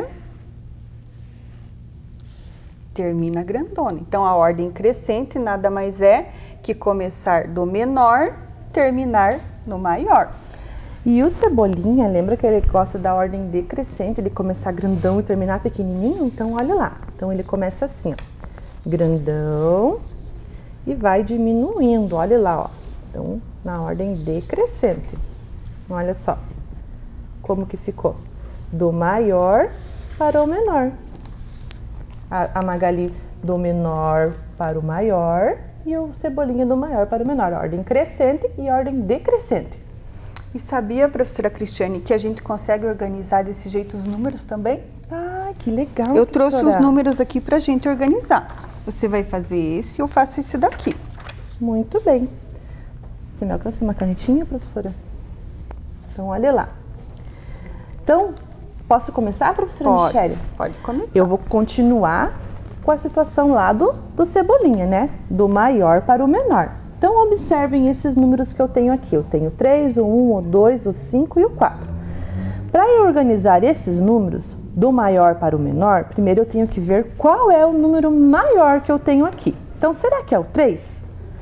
termina grandona. Então, a ordem crescente nada mais é que começar do menor, terminar no maior. E o Cebolinha, lembra que ele gosta da ordem decrescente, ele começar grandão e terminar pequenininho? Então, olha lá. Então, ele começa assim, ó, grandão e vai diminuindo, olha lá, ó. Então, na ordem decrescente. Olha só como que ficou. Do maior para o menor. A Magali do menor para o maior e o Cebolinha do maior para o menor. Ordem crescente e ordem decrescente. E sabia, professora Cristiane, que a gente consegue organizar desse jeito os números também? Ah, que legal, Eu trouxe professora. os números aqui pra gente organizar. Você vai fazer esse, eu faço esse daqui. Muito bem. Você me alcança uma canetinha, professora? Então, olha lá. Então, posso começar, professora Michele? Pode começar. Eu vou continuar com a situação lá do Cebolinha, né? Do maior para o menor. Então, observem esses números que eu tenho aqui. Eu tenho 3, o 1, o 2, o 5 e o 4. Para eu organizar esses números, do maior para o menor, primeiro eu tenho que ver qual é o número maior que eu tenho aqui. Então, será que é o 3?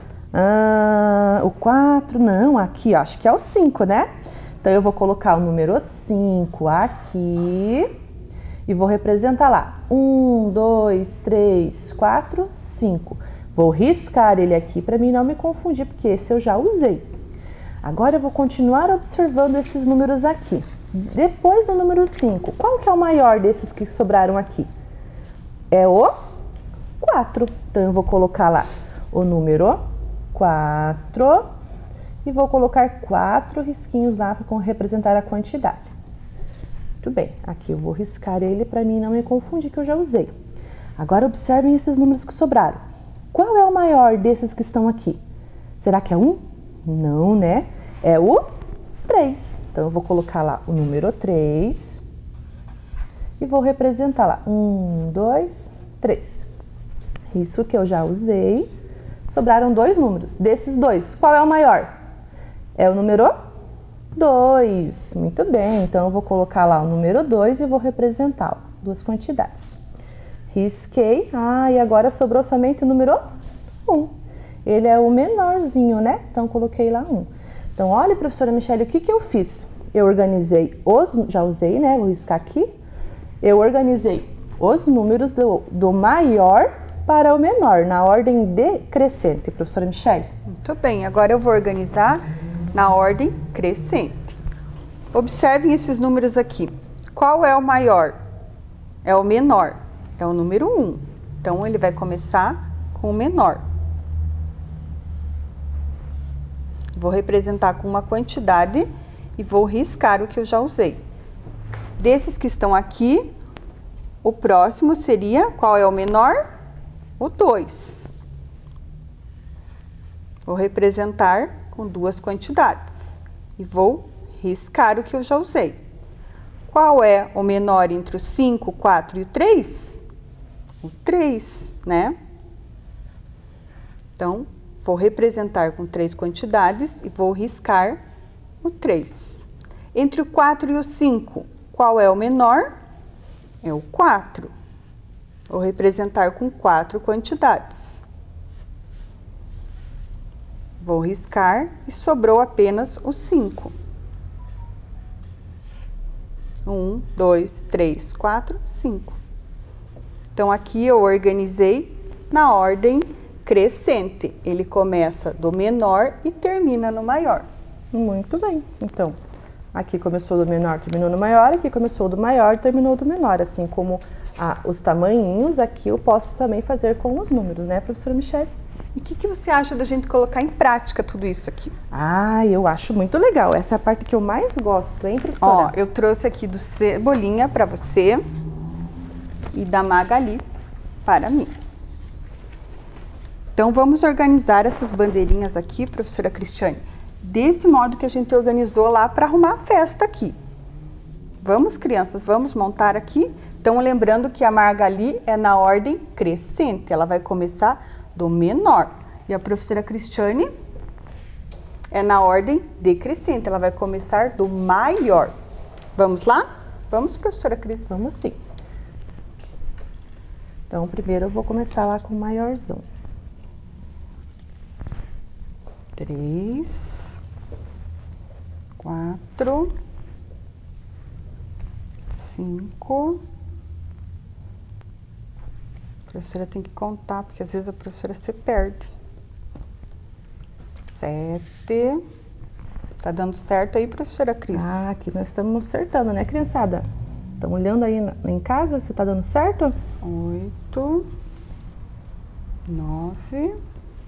O 4? Não, aqui, ó, acho que é o 5, né? Então, eu vou colocar o número 5 aqui e vou representar lá. 1, 2, 3, 4, 5. Vou riscar ele aqui para mim não me confundir, porque esse eu já usei. Agora eu vou continuar observando esses números aqui. Depois do número 5, qual que é o maior desses que sobraram aqui? É o 4. Então eu vou colocar lá o número 4 e vou colocar 4 risquinhos lá para representar a quantidade. Muito bem, aqui eu vou riscar ele para mim não me confundir, que eu já usei. Agora observem esses números que sobraram. Qual é o maior desses que estão aqui? Será que é 1? Não, né? É o 3. Então, eu vou colocar lá o número 3 e vou representar lá 1, 2, 3. Isso que eu já usei. Sobraram 2 números. Desses 2, qual é o maior? É o número 2. Muito bem. Então, eu vou colocar lá o número 2 e vou representá-lo. 2 quantidades. Risquei. E agora sobrou somente o número 1. Ele é o menorzinho, né? Então, coloquei lá 1. Então, olha, professora Michele, o que eu fiz? Eu organizei já usei, né? Vou riscar aqui. Eu organizei os números do maior para o menor, na ordem decrescente, professora Michele. Muito bem, agora eu vou organizar na ordem crescente. Observem esses números aqui. Qual é o maior? É o menor. É o número 1. Então, ele vai começar com o menor. Vou representar com uma quantidade e vou riscar o que eu já usei. Desses que estão aqui, o próximo seria, qual é o menor? O 2. Vou representar com 2 quantidades e vou riscar o que eu já usei. Qual é o menor entre o 5, o 4 e o 3? O 3, né? Então, vou representar com 3 quantidades e vou riscar o 3. Entre o 4 e o 5, qual é o menor? É o 4. Vou representar com 4 quantidades. Vou riscar e sobrou apenas o 5. 1, 2, 3, 4, 5. Então, aqui eu organizei na ordem crescente. Ele começa do menor e termina no maior. Muito bem. Então, aqui começou do menor, terminou no maior. Aqui começou do maior e terminou do menor. Assim como os tamanhinhos, aqui eu posso também fazer com os números, né, professora Michele? E o que você acha da gente colocar em prática tudo isso aqui? Ah, eu acho muito legal. Essa é a parte que eu mais gosto, hein, professora? Ó, eu trouxe aqui do Cebolinha para você e da Magali para mim. Então, vamos organizar essas bandeirinhas aqui, professora Cristiane, desse modo que a gente organizou lá para arrumar a festa aqui. Vamos, crianças, vamos montar aqui. Então, lembrando que a Magali é na ordem crescente. Ela vai começar do menor. E a professora Cristiane é na ordem decrescente. Ela vai começar do maior. Vamos lá? Vamos, professora Cris? Vamos sim. Então, primeiro eu vou começar lá com o maiorzão. 3, 4, 5. A professora tem que contar, porque às vezes a professora se perde. 7. Tá dando certo aí, professora Cris? Ah, aqui nós estamos acertando, né, criançada? Estão olhando aí em casa? Você tá dando certo? 8, 9,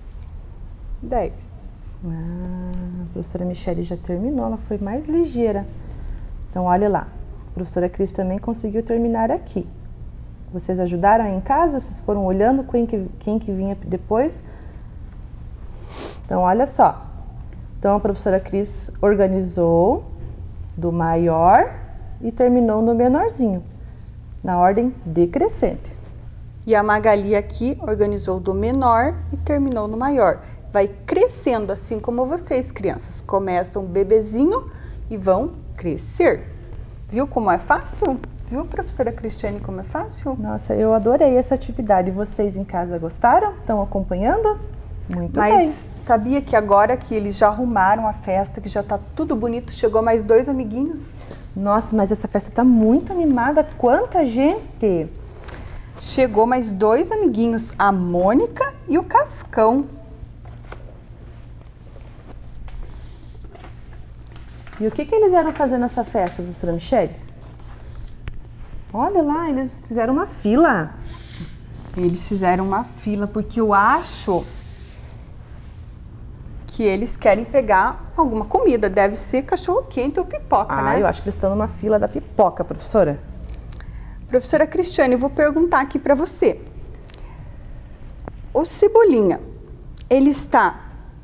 10. Ah, a professora Michele já terminou, ela foi mais ligeira. Então, olha lá. A professora Cris também conseguiu terminar aqui. Vocês ajudaram aí em casa? Vocês foram olhando quem que vinha depois? Então, olha só. Então, a professora Cris organizou do maior e terminou no menorzinho, na ordem decrescente. E a Magali aqui organizou do menor e terminou no maior. Vai crescendo, assim como vocês, crianças. Começam bebezinho e vão crescer. Viu como é fácil? Viu, professora Cristiane, como é fácil? Nossa, eu adorei essa atividade. Vocês em casa gostaram? Estão acompanhando? Muito bem. Mas sabia que agora que eles já arrumaram a festa, que já tá tudo bonito, chegou mais 2 amiguinhos? Nossa, mas essa festa tá muito animada. Quanta gente! Chegou mais 2 amiguinhos, a Mônica e o Cascão. E o que eles vieram fazer nessa festa, professora Michele? Olha lá, eles fizeram uma fila. Eles fizeram uma fila porque eu acho que eles querem pegar alguma comida. Deve ser cachorro-quente ou pipoca, né? Eu acho que eles estão numa fila da pipoca, professora. Professora Cristiane, eu vou perguntar aqui para você. O Cebolinha, ele está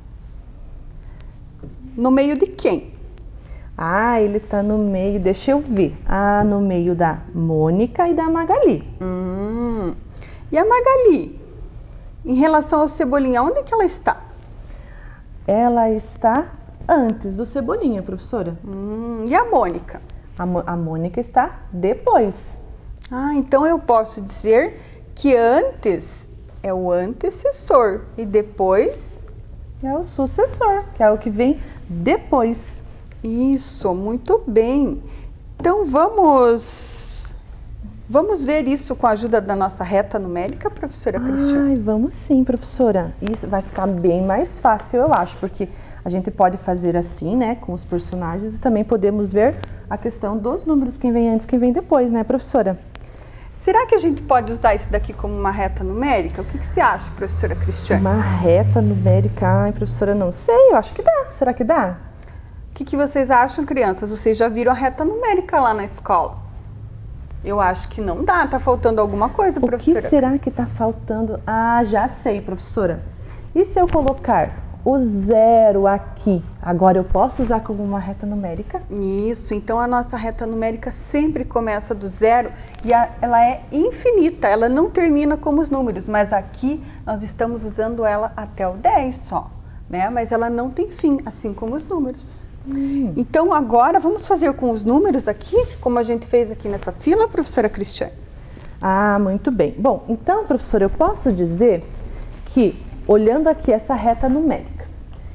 no meio de quem? Ele tá no meio, deixa eu ver. No meio da Mônica e da Magali. E a Magali, em relação ao Cebolinha, onde que ela está? Ela está antes do Cebolinha, professora. E a Mônica? A Mônica está depois. Então eu posso dizer que antes é o antecessor e depois é o sucessor, que é o que vem depois. Isso, muito bem. Então vamos ver isso com a ajuda da nossa reta numérica, professora Cristiane? Vamos sim, professora. Isso vai ficar bem mais fácil, eu acho, porque a gente pode fazer assim, né, com os personagens e também podemos ver a questão dos números, quem vem antes, quem vem depois, né, professora? Será que a gente pode usar isso daqui como uma reta numérica? O que você acha, professora Cristiane? Uma reta numérica? Professora, não sei, eu acho que dá. Será que dá? O que vocês acham, crianças? Vocês já viram a reta numérica lá na escola? Eu acho que não dá, tá faltando alguma coisa, professora. O que será que tá faltando? Já sei, professora. E se eu colocar o 0 aqui? Agora eu posso usar como uma reta numérica? Isso, então a nossa reta numérica sempre começa do 0 e ela é infinita, ela não termina como os números, mas aqui nós estamos usando ela até o 10 só, né? Mas ela não tem fim, assim como os números. Então agora vamos fazer com os números aqui, como a gente fez aqui nessa fila, professora Cristiane? Muito bem. Bom, então, professora, eu posso dizer que, olhando aqui essa reta numérica,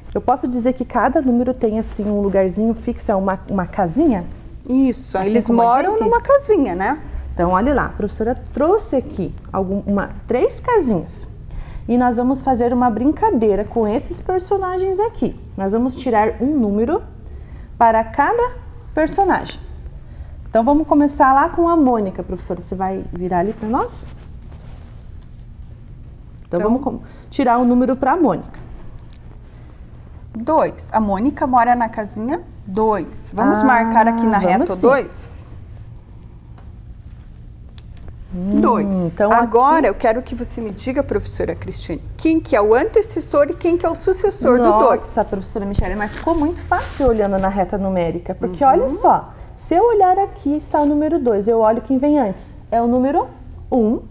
Eu posso dizer que cada número tem assim um lugarzinho fixo, uma casinha? Isso, Assim eles como a moram gente? numa casinha, né? Então, olha lá, a professora trouxe aqui 3 casinhas. E nós vamos fazer uma brincadeira com esses personagens aqui. Nós vamos tirar um número para cada personagem. Então, vamos começar lá com a Mônica, professora. Você vai virar ali para nós? Então, vamos tirar um número para a Mônica. 2. A Mônica mora na casinha 2. Vamos marcar aqui na reta 2? 2. Então agora eu quero que você me diga, professora Cristiane, quem que é o antecessor e quem que é o sucessor do 2. Nossa, professora Michele, mas ficou muito fácil olhando na reta numérica, porque olha só, se eu olhar aqui está o número 2, eu olho quem vem antes, é o número 1.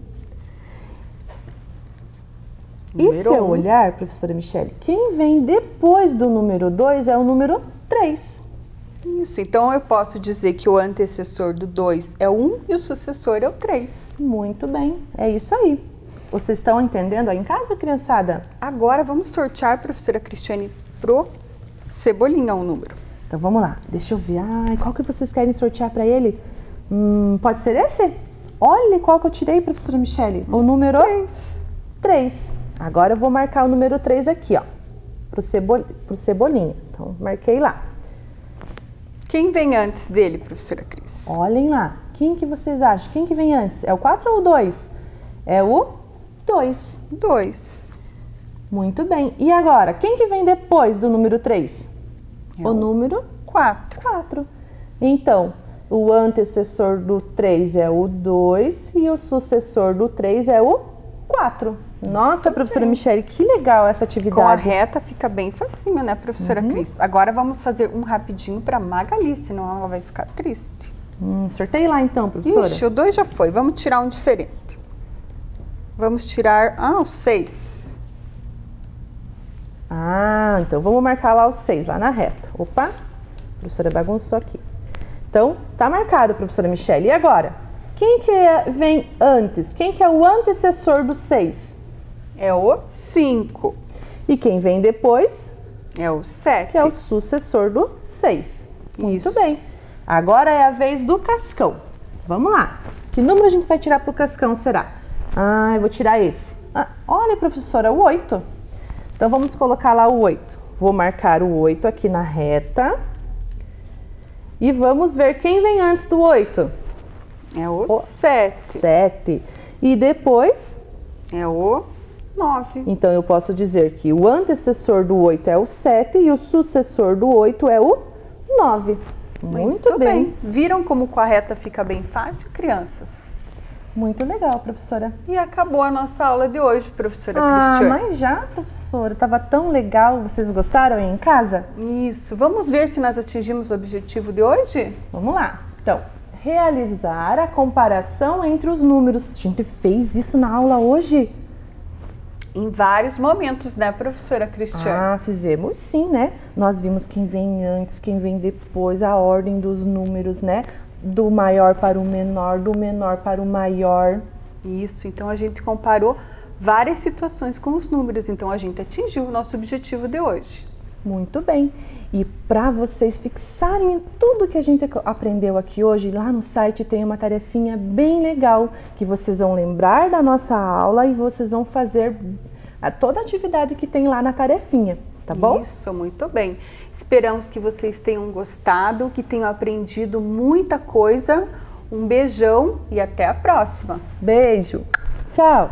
E se eu olhar, professora Michele, quem vem depois do número 2 é o número 3. Isso, então eu posso dizer que o antecessor do 2 é o 1 e o sucessor é o 3. Muito bem, é isso aí. Vocês estão entendendo aí em casa, criançada? Agora vamos sortear, professora Cristiane, pro Cebolinha o número. Então vamos lá, deixa eu ver. Ai, qual que vocês querem sortear para ele? Pode ser esse? Olha qual que eu tirei, professora Michele. O número 3. Agora eu vou marcar o número 3 aqui, ó, pro Cebolinha. Então, marquei lá. Quem vem antes dele, professora Cris? Olhem lá. Quem que vocês acham? Quem que vem antes? É o 4 ou o 2? É o 2. 2. Muito bem. E agora, quem que vem depois do número 3? O número 4. 4. Então, o antecessor do 3 é o 2 e o sucessor do 3 é o 4. Nossa, professora Michele, que legal essa atividade. Com a reta fica bem facinho, né, professora Cris? Agora vamos fazer um rapidinho para Magali, senão ela vai ficar triste. Sorteie lá então, professora. Ixi, o 2 já foi. Vamos tirar um diferente. Vamos tirar, o 6. Então vamos marcar lá o 6, lá na reta. Opa, a professora bagunçou aqui. Então, tá marcado, professora Michele. E agora? Quem que vem antes? Quem que é o antecessor do 6? É o 5. E quem vem depois? É o 7. Que é o sucessor do 6. Muito Isso. bem. Agora é a vez do Cascão. Vamos lá. Que número a gente vai tirar pro Cascão, será? Eu vou tirar esse. Olha, professora, o 8. Então, vamos colocar lá o 8. Vou marcar o 8 aqui na reta. E vamos ver quem vem antes do 8. É o 7. 7. E depois? É o 9. Então, eu posso dizer que o antecessor do 8 é o 7 e o sucessor do 8 é o 9. Muito bem. Viram como com a reta fica bem fácil, crianças? Muito legal, professora. E acabou a nossa aula de hoje, professora Cristiane. Mas já, professora, estava tão legal. Vocês gostaram aí em casa? Isso. Vamos ver se nós atingimos o objetivo de hoje? Vamos lá. Então, realizar a comparação entre os números. A gente fez isso na aula hoje? Em vários momentos, né, professora Cristiane? Fizemos sim, né? Nós vimos quem vem antes, quem vem depois, a ordem dos números, né? Do maior para o menor, do menor para o maior. Isso, então a gente comparou várias situações com os números, então a gente atingiu o nosso objetivo de hoje. Muito bem. E para vocês fixarem tudo que a gente aprendeu aqui hoje, lá no site tem uma tarefinha bem legal, que vocês vão lembrar da nossa aula e vocês vão fazer toda a atividade que tem lá na tarefinha, tá bom? Isso, muito bem. Esperamos que vocês tenham gostado, que tenham aprendido muita coisa. Um beijão e até a próxima. Beijo. Tchau.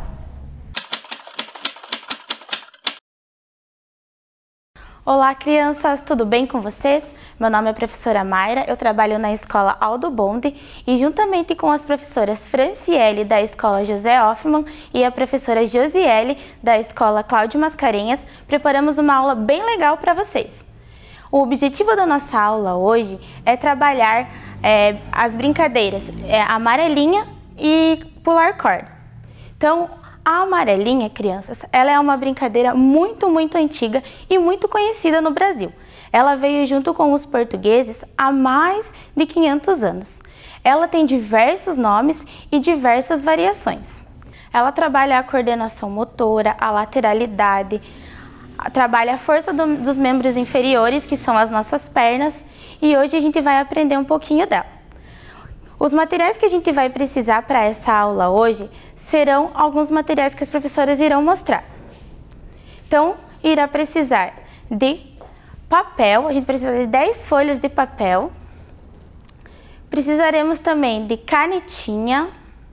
Olá, crianças, tudo bem com vocês? Meu nome é professora Mayra, eu trabalho na escola Aldo Bonde e juntamente com as professoras Franciele da escola José Hoffmann e a professora Josiele da escola Cláudio Mascarenhas, preparamos uma aula bem legal para vocês. O objetivo da nossa aula hoje é trabalhar as brincadeiras amarelinha e pular corda. Então, a amarelinha, crianças, ela é uma brincadeira muito antiga e muito conhecida no Brasil. Ela veio junto com os portugueses há mais de 500 anos. Ela tem diversos nomes e diversas variações. Ela trabalha a coordenação motora, a lateralidade, trabalha a força dos membros inferiores, que são as nossas pernas, e hoje a gente vai aprender um pouquinho dela. Os materiais que a gente vai precisar para essa aula hoje serão alguns materiais que as professoras irão mostrar. Então, irá precisar de papel, a gente precisa de 10 folhas de papel. Precisaremos também de canetinha.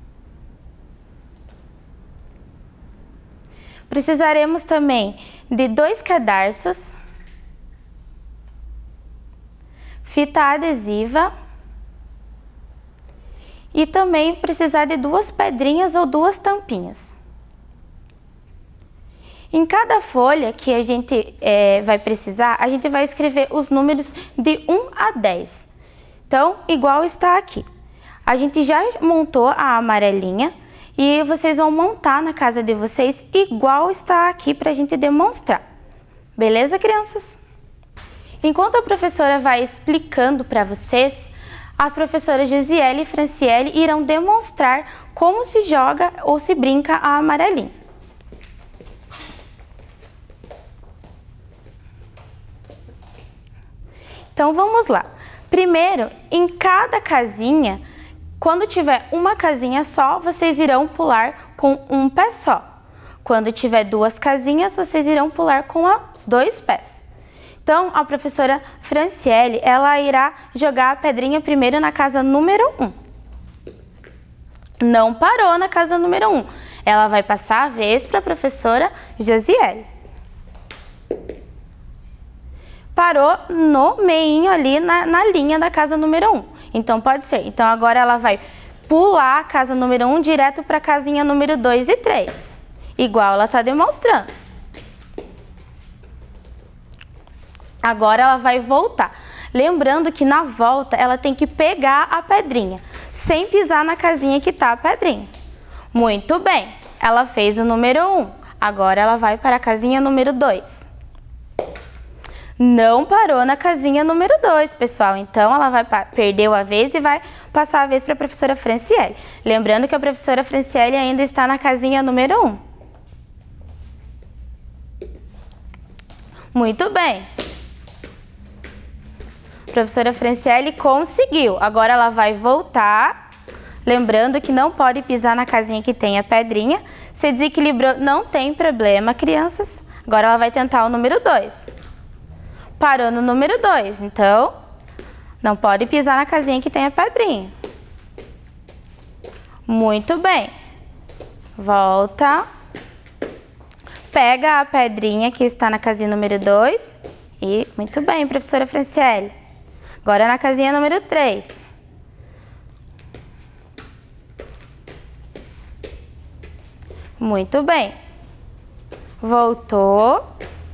Precisaremos também de 2 cadarços, fita adesiva e também precisar de 2 pedrinhas ou 2 tampinhas. Em cada folha que a gente vai precisar, a gente vai escrever os números de 1 a 10. Então, igual está aqui. A gente já montou a amarelinha e vocês vão montar na casa de vocês igual está aqui para a gente demonstrar. Beleza, crianças? Enquanto a professora vai explicando para vocês, as professoras Gisiele e Franciele irão demonstrar como se joga ou se brinca a amarelinha. Então, vamos lá. Primeiro, em cada casinha, quando tiver uma casinha só, vocês irão pular com um pé só. Quando tiver 2 casinhas, vocês irão pular com os 2 pés. Então, a professora Franciele, ela irá jogar a pedrinha primeiro na casa número 1. Não parou na casa número 1. Ela vai passar a vez para a professora Josiele. Parou no meinho ali na linha da casa número 1. Então, pode ser. Então, agora ela vai pular a casa número 1 direto para a casinha número 2 e 3. Igual ela está demonstrando. Agora ela vai voltar. Lembrando que na volta ela tem que pegar a pedrinha, sem pisar na casinha que está a pedrinha. Muito bem. Ela fez o número 1. Agora ela vai para a casinha número 2. Não parou na casinha número 2, pessoal. Então, ela vai perdeu a vez e vai passar a vez para a professora Franciele. Lembrando que a professora Franciele ainda está na casinha número 1. Muito bem. A professora Franciele conseguiu. Agora ela vai voltar. Lembrando que não pode pisar na casinha que tem a pedrinha. Se desequilibrou, não tem problema, crianças. Agora ela vai tentar o número 2. Parou no número 2, então não pode pisar na casinha que tem a pedrinha. Muito bem. Volta. Pega a pedrinha que está na casinha número 2. E muito bem, professora Franciele. Agora na casinha número 3. Muito bem. Voltou.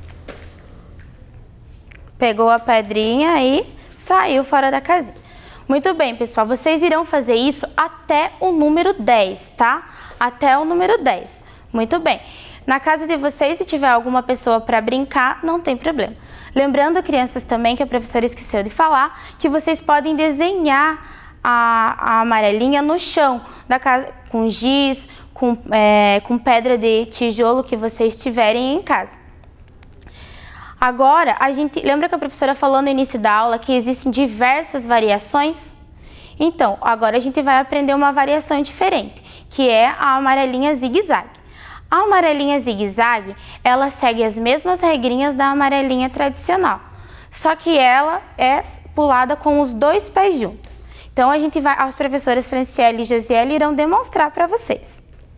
Pegou a pedrinha e saiu fora da casinha. Muito bem, pessoal. Vocês irão fazer isso até o número 10, tá? Até o número 10. Muito bem. Na casa de vocês, se tiver alguma pessoa para brincar, não tem problema. Lembrando, crianças, também que a professora esqueceu de falar, que vocês podem desenhar a amarelinha no chão da casa, com giz, com pedra de tijolo que vocês tiverem em casa. Agora, lembra que a professora falou no início da aula que existem diversas variações? Então, agora a gente vai aprender uma variação diferente, que é a amarelinha zigue-zague. A amarelinha zigue-zague, ela segue as mesmas regrinhas da amarelinha tradicional, só que ela é pulada com os 2 pés juntos. Então, as professoras Franciele e Josiele irão demonstrar para vocês.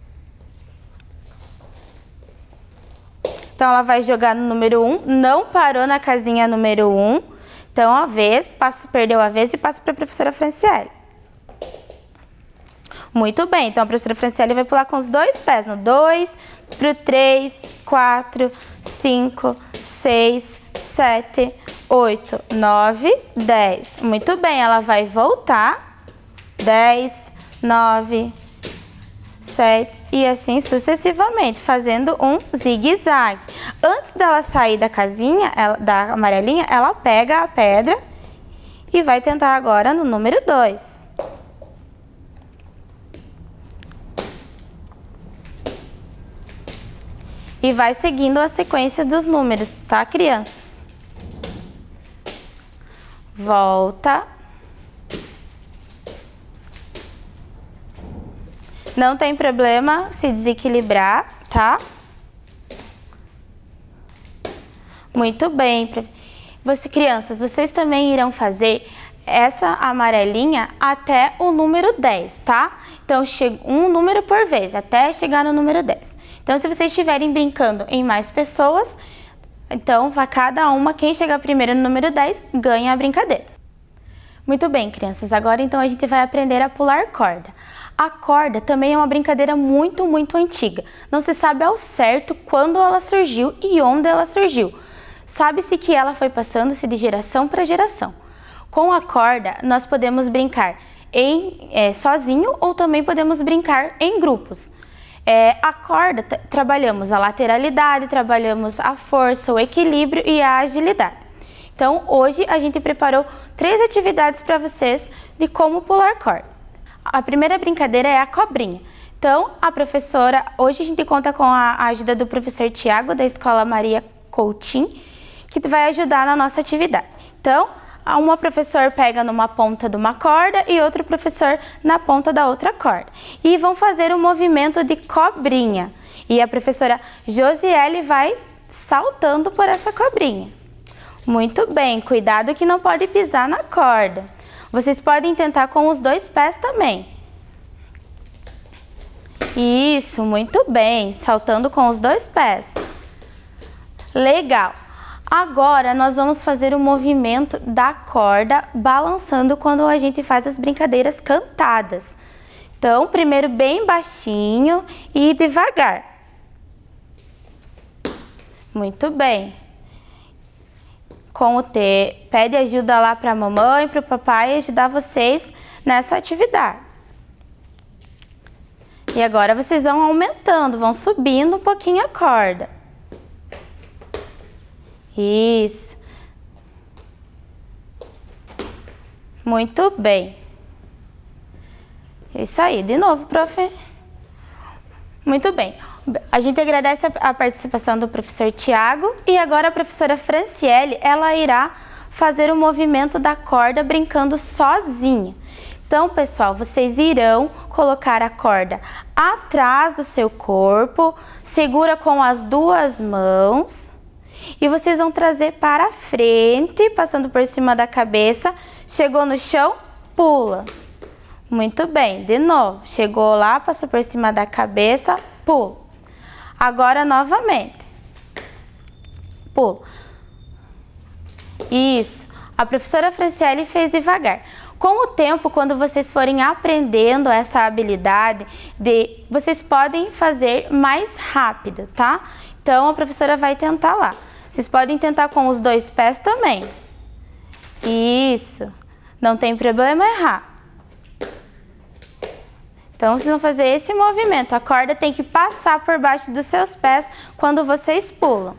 Então, ela vai jogar no número 1, não parou na casinha número 1. Então, perdeu a vez e passa para a professora Franciele. Muito bem, então a professora Franciele vai pular com os 2 pés, no 2, pro 3, 4, 5, 6, 7, 8, 9, 10. Muito bem, ela vai voltar, 10, 9, 7 e assim sucessivamente, fazendo um zigue-zague. Antes dela sair da casinha, da amarelinha, ela pega a pedra e vai tentar agora no número 2. E vai seguindo a sequência dos números, tá, crianças? Volta. Não tem problema se desequilibrar, tá? Muito bem. Crianças, vocês também irão fazer essa amarelinha até o número 10, tá? Então, um número por vez, até chegar no número 10. Então, se vocês estiverem brincando em mais pessoas, então, vai cada uma, quem chegar primeiro no número 10, ganha a brincadeira. Muito bem, crianças. Agora, então, a gente vai aprender a pular corda. A corda também é uma brincadeira muito antiga. Não se sabe ao certo quando ela surgiu e onde ela surgiu. Sabe-se que ela foi passando-se de geração para geração. Com a corda, nós podemos brincar sozinho ou também podemos brincar em grupos. A corda, trabalhamos a lateralidade, trabalhamos a força, o equilíbrio e a agilidade. Então, hoje a gente preparou 3 atividades para vocês de como pular corda. A primeira brincadeira é a cobrinha. Então, hoje a gente conta com a ajuda do professor Tiago, da Escola Maria Coutinho, que vai ajudar na nossa atividade. Então, uma professor pega numa ponta de uma corda e outro professor na ponta da outra corda. E vão fazer um movimento de cobrinha. E a professora Josiele vai saltando por essa cobrinha. Muito bem, cuidado que não pode pisar na corda. Vocês podem tentar com os 2 pés também. Isso, muito bem, saltando com os 2 pés. Legal. Agora, nós vamos fazer o movimento da corda balançando quando a gente faz as brincadeiras cantadas. Então, primeiro bem baixinho e devagar. Muito bem. Pede ajuda lá para a mamãe, para o papai ajudar vocês nessa atividade. E agora vocês vão aumentando, vão subindo um pouquinho a corda. Isso. Muito bem. Isso aí, de novo, prof. Muito bem. A gente agradece a participação do professor Tiago e agora a professora Franciele, ela irá fazer o movimento da corda brincando sozinha. Então, pessoal, vocês irão colocar a corda atrás do seu corpo, segura com as 2 mãos e vocês vão trazer para frente, passando por cima da cabeça. Chegou no chão, pula. Muito bem, de novo. Chegou lá, passou por cima da cabeça, pula. Agora, novamente. Pula. Isso. A professora Franciele fez devagar. Com o tempo, quando vocês forem aprendendo essa habilidade, vocês podem fazer mais rápido, tá? Então, a professora vai tentar lá. Vocês podem tentar com os 2 pés também. Isso. Não tem problema errar. Então, vocês vão fazer esse movimento. A corda tem que passar por baixo dos seus pés quando vocês pulam.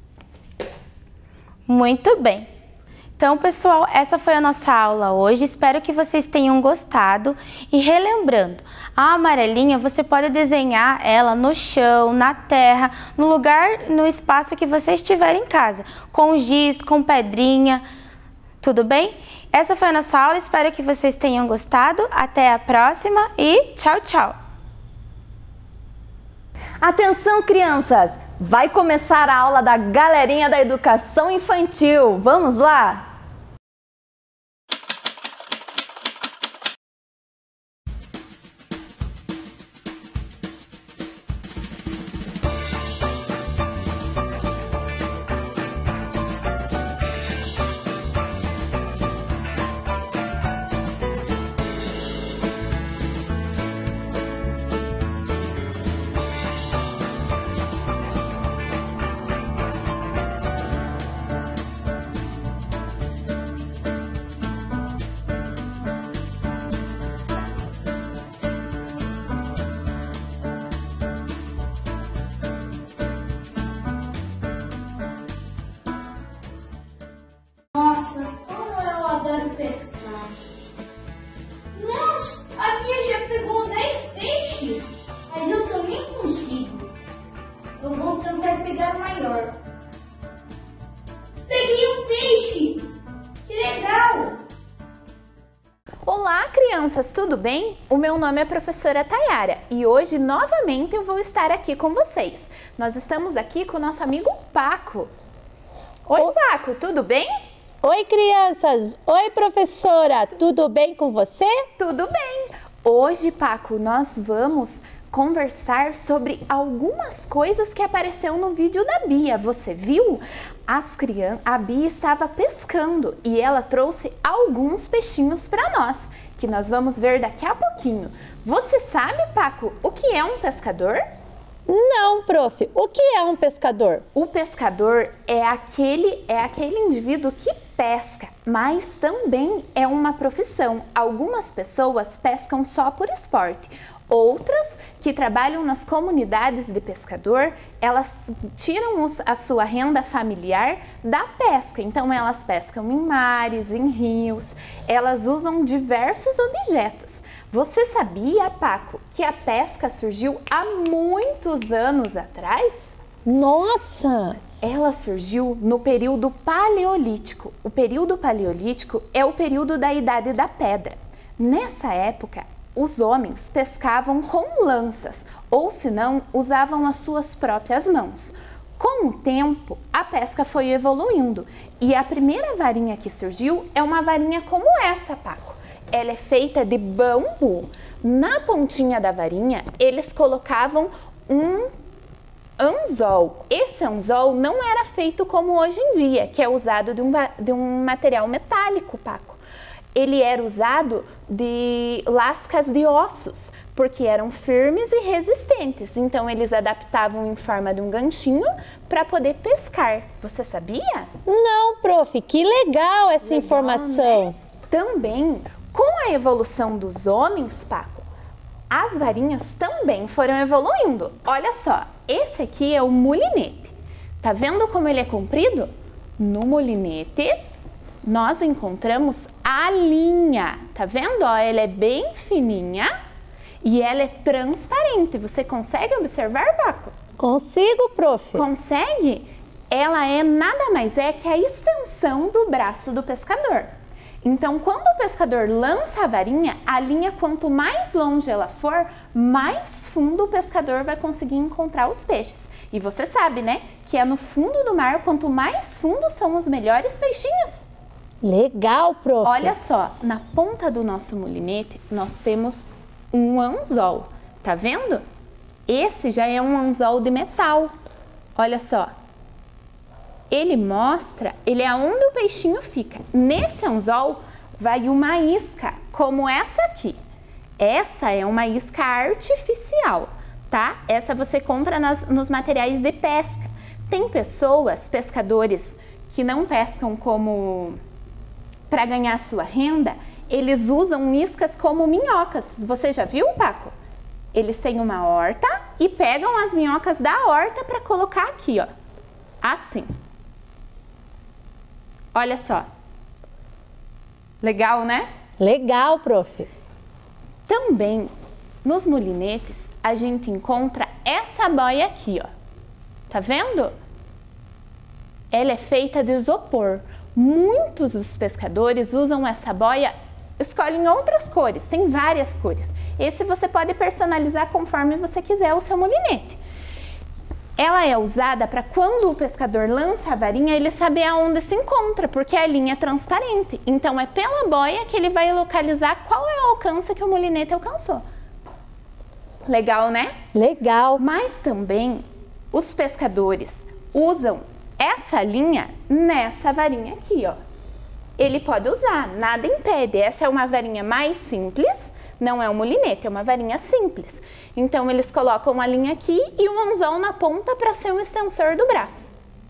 Muito bem. Então, pessoal, essa foi a nossa aula hoje. Espero que vocês tenham gostado. E relembrando, a amarelinha você pode desenhar ela no chão, na terra, no lugar, no espaço que você estiver em casa, com giz, com pedrinha. Tudo bem? Essa foi a nossa aula, espero que vocês tenham gostado. Até a próxima e tchau, tchau! Atenção, crianças! Vai começar a aula da Galerinha da Educação Infantil. Vamos lá? Nossa, como eu adoro pescar. Nossa, a minha já pegou 10 peixes. Mas eu também consigo. Eu vou tentar crianças, tudo bem? O meu nome é professora Tayara e hoje novamente eu vou estar aqui com vocês. Nós estamos aqui com o nosso amigo Paco. Oi, Paco, tudo bem? Oi, crianças! Oi, professora! Tudo bem com você? Tudo bem! Hoje, Paco, nós vamos conversar sobre algumas coisas que apareceu no vídeo da Bia. Você viu? A Bia estava pescando e ela trouxe alguns peixinhos para nós, que nós vamos ver daqui a pouquinho. Você sabe, Paco, o que é um pescador? Não, prof. O que é um pescador? O pescador é aquele indivíduo que pesca, mas também é uma profissão. Algumas pessoas pescam só por esporte. Outras que trabalham nas comunidades de pescador, elas tiram a sua renda familiar da pesca. Então elas pescam em mares, em rios, elas usam diversos objetos. Você sabia, Paco, que a pesca surgiu há muitos anos atrás? Nossa! Ela surgiu no período paleolítico. O período paleolítico é o período da Idade da Pedra. Nessa época, os homens pescavam com lanças, ou se não, usavam as suas próprias mãos. Com o tempo, a pesca foi evoluindo e a primeira varinha que surgiu é uma varinha como essa, Paco. Ela é feita de bambu. Na pontinha da varinha, eles colocavam um anzol. Esse anzol não era feito como hoje em dia, que é usado de um material metálico, Paco. Ele era usado de lascas de ossos, porque eram firmes e resistentes. Então, eles adaptavam em forma de um ganchinho para poder pescar. Você sabia? Não, prof. Que legal essa informação. Né? Também, com a evolução dos homens, Paco, as varinhas também foram evoluindo. Olha só, esse aqui é o molinete. Tá vendo como ele é comprido? No molinete, nós encontramos a linha. Tá vendo? Ó, ela é bem fininha e ela é transparente. Você consegue observar, Paco? Consigo, prof. Consegue? Ela é nada mais que a extensão do braço do pescador. Então, quando o pescador lança a varinha, a linha, quanto mais longe ela for, mais fundo o pescador vai conseguir encontrar os peixes. E você sabe, né, que é no fundo do mar, quanto mais fundo são os melhores peixinhos. Legal, prof. Olha só, na ponta do nosso molinete, nós temos um anzol. Tá vendo? Esse já é um anzol de metal. Olha só. Ele é aonde o peixinho fica. Nesse anzol vai uma isca, como essa aqui. Essa é uma isca artificial, tá? Essa você compra nos materiais de pesca. Tem pescadores, que não pescam como para ganhar sua renda, eles usam iscas como minhocas. Você já viu, Paco? Eles têm uma horta e pegam as minhocas da horta para colocar aqui, ó. Assim. Olha só. Legal, né? Legal, prof. Também, nos molinetes, a gente encontra essa boia aqui, ó. Tá vendo? Ela é feita de isopor. Muitos dos pescadores usam essa boia, escolhem outras cores, tem várias cores. Esse você pode personalizar conforme você quiser o seu molinete. Ela é usada para quando o pescador lança a varinha, ele saber aonde se encontra, porque a linha é transparente. Então, é pela boia que ele vai localizar qual é o alcance que o molinete alcançou. Legal, né? Legal. Mas também, os pescadores usam essa linha nessa varinha aqui, ó. Ele pode usar, nada impede. Essa é uma varinha mais simples, não é um molinete, é uma varinha simples. Então, eles colocam a linha aqui e um anzol na ponta para ser um extensor do braço.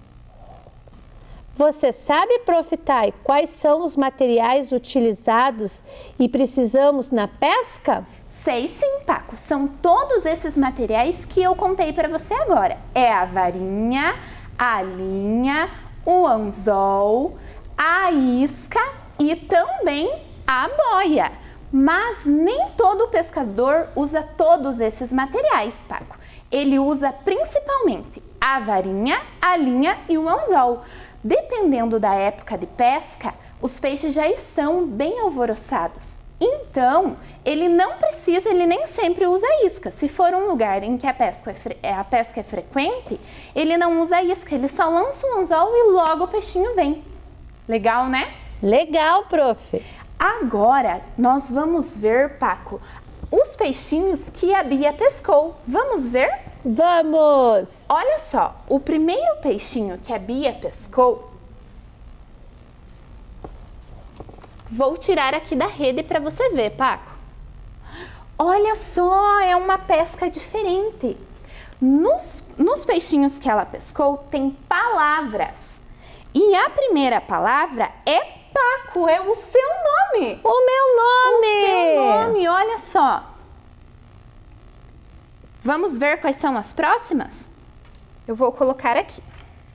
Você sabe, prof. Thay, quais são os materiais utilizados e precisamos na pesca? Sei sim, Paco. São todos esses materiais que eu contei para você agora. É a varinha, a linha, o anzol, a isca e também a boia. Mas nem todo pescador usa todos esses materiais, Paco. Ele usa principalmente a varinha, a linha e o anzol. Dependendo da época de pesca, os peixes já estão bem alvoroçados. Então, ele não precisa, ele nem sempre usa isca. Se for um lugar em que a pesca é frequente, ele não usa isca, ele só lança um anzol e logo o peixinho vem. Legal, né? Legal, prof. Agora, nós vamos ver, Paco, os peixinhos que a Bia pescou. Vamos ver? Vamos! Olha só, o primeiro peixinho que a Bia pescou, vou tirar aqui da rede para você ver, Paco. Olha só, é uma pesca diferente. Nos peixinhos que ela pescou tem palavras. E a primeira palavra é Paco, é o seu nome. O meu nome! O seu nome, olha só. Vamos ver quais são as próximas? Eu vou colocar aqui.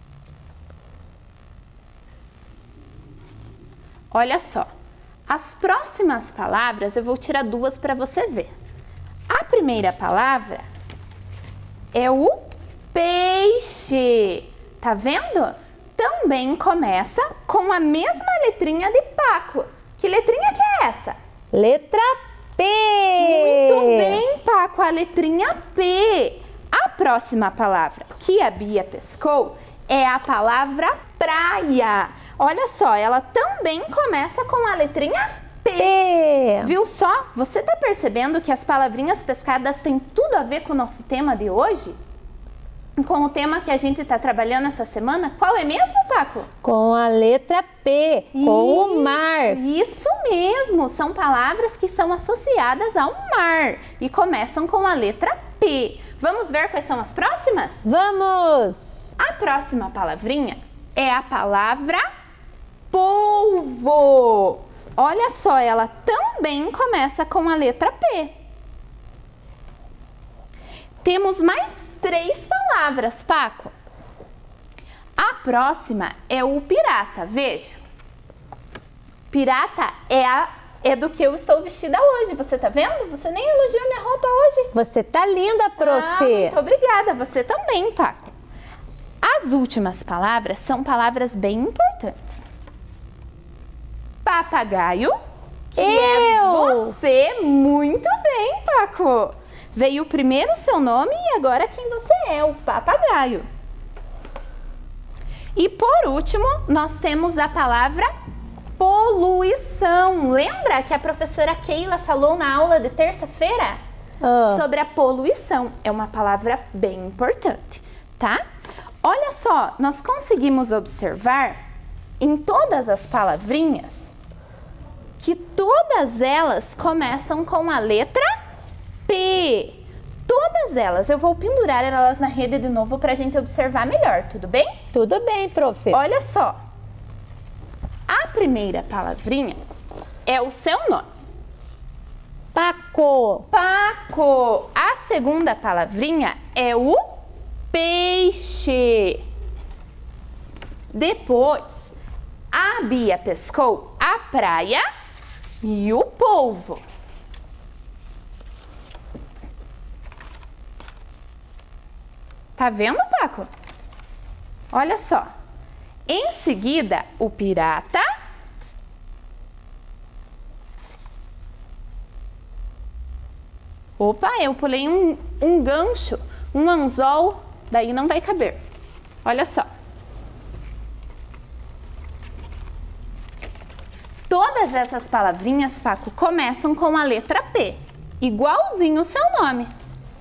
Olha só. As próximas palavras, eu vou tirar duas para você ver. A primeira palavra é o peixe. Tá vendo? Também começa com a mesma letrinha de Paco. Que letrinha que é essa? Letra P. Muito bem, Paco, a letrinha P. A próxima palavra que a Bia pescou é a palavra praia. Olha só, ela também começa com a letrinha P. Viu só? Você tá percebendo que as palavrinhas pescadas têm tudo a ver com o nosso tema de hoje? Com o tema que a gente está trabalhando essa semana? Qual é mesmo, Paco? Com a letra P, com o mar. Isso mesmo, são palavras que são associadas ao mar e começam com a letra P. Vamos ver quais são as próximas? Vamos! A próxima palavrinha é a palavra polvo. Olha só, ela também começa com a letra P. Temos mais 3 palavras, Paco. A próxima é o pirata, veja. Pirata é do que eu estou vestida hoje, você tá vendo? Você nem elogiou minha roupa hoje. Você tá linda, prof. Muito obrigada, você também, Paco. As últimas palavras são palavras bem importantes. Papagaio, que é você. Muito bem, Paco. Veio primeiro o seu nome e agora quem você é, o papagaio. E por último, nós temos a palavra poluição. Lembra que a professora Keila falou na aula de terça-feira? Sobre a poluição. É uma palavra bem importante, tá? Olha só, nós conseguimos observar em todas as palavrinhas que todas elas começam com a letra P. Todas elas. Eu vou pendurar elas na rede de novo para a gente observar melhor, tudo bem? Tudo bem, prof. Olha só. A primeira palavrinha é o seu nome. Paco. Paco. A segunda palavrinha é o peixe. Depois, a Bia pescou a praia e o polvo. Tá vendo, Paco? Olha só. Em seguida, o pirata. Opa, eu pulei um gancho, um anzol, daí não vai caber. Olha só. Todas essas palavrinhas, Paco, começam com a letra P, igualzinho o seu nome.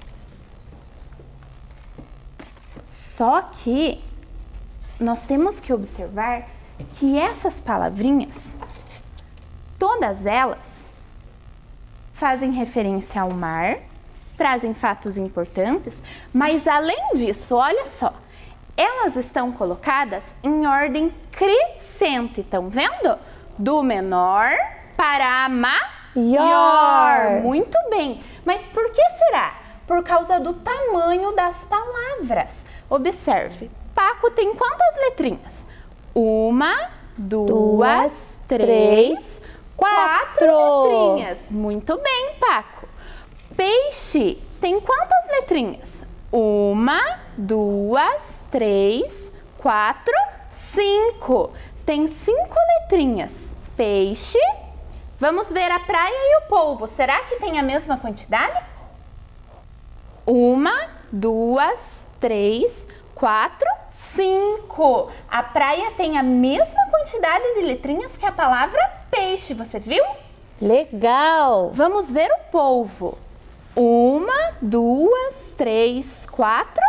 Só que nós temos que observar que essas palavrinhas, todas elas, fazem referência ao mar, trazem fatos importantes, mas além disso, olha só, elas estão colocadas em ordem crescente, estão vendo? Do menor para a maior. Muito bem, mas por que será? Por causa do tamanho das palavras. Observe, Paco tem quantas letrinhas? 1, 2, 3, 4 letrinhas. Muito bem, Paco. Peixe tem quantas letrinhas? 1, 2, 3, 4, 5. Tem 5 letrinhas. Peixe. Vamos ver a praia e o polvo. Será que tem a mesma quantidade? 1, 2, 3, 4, 5. A praia tem a mesma quantidade de letrinhas que a palavra peixe, você viu? Legal! Vamos ver o polvo. 1, 2, 3, 4,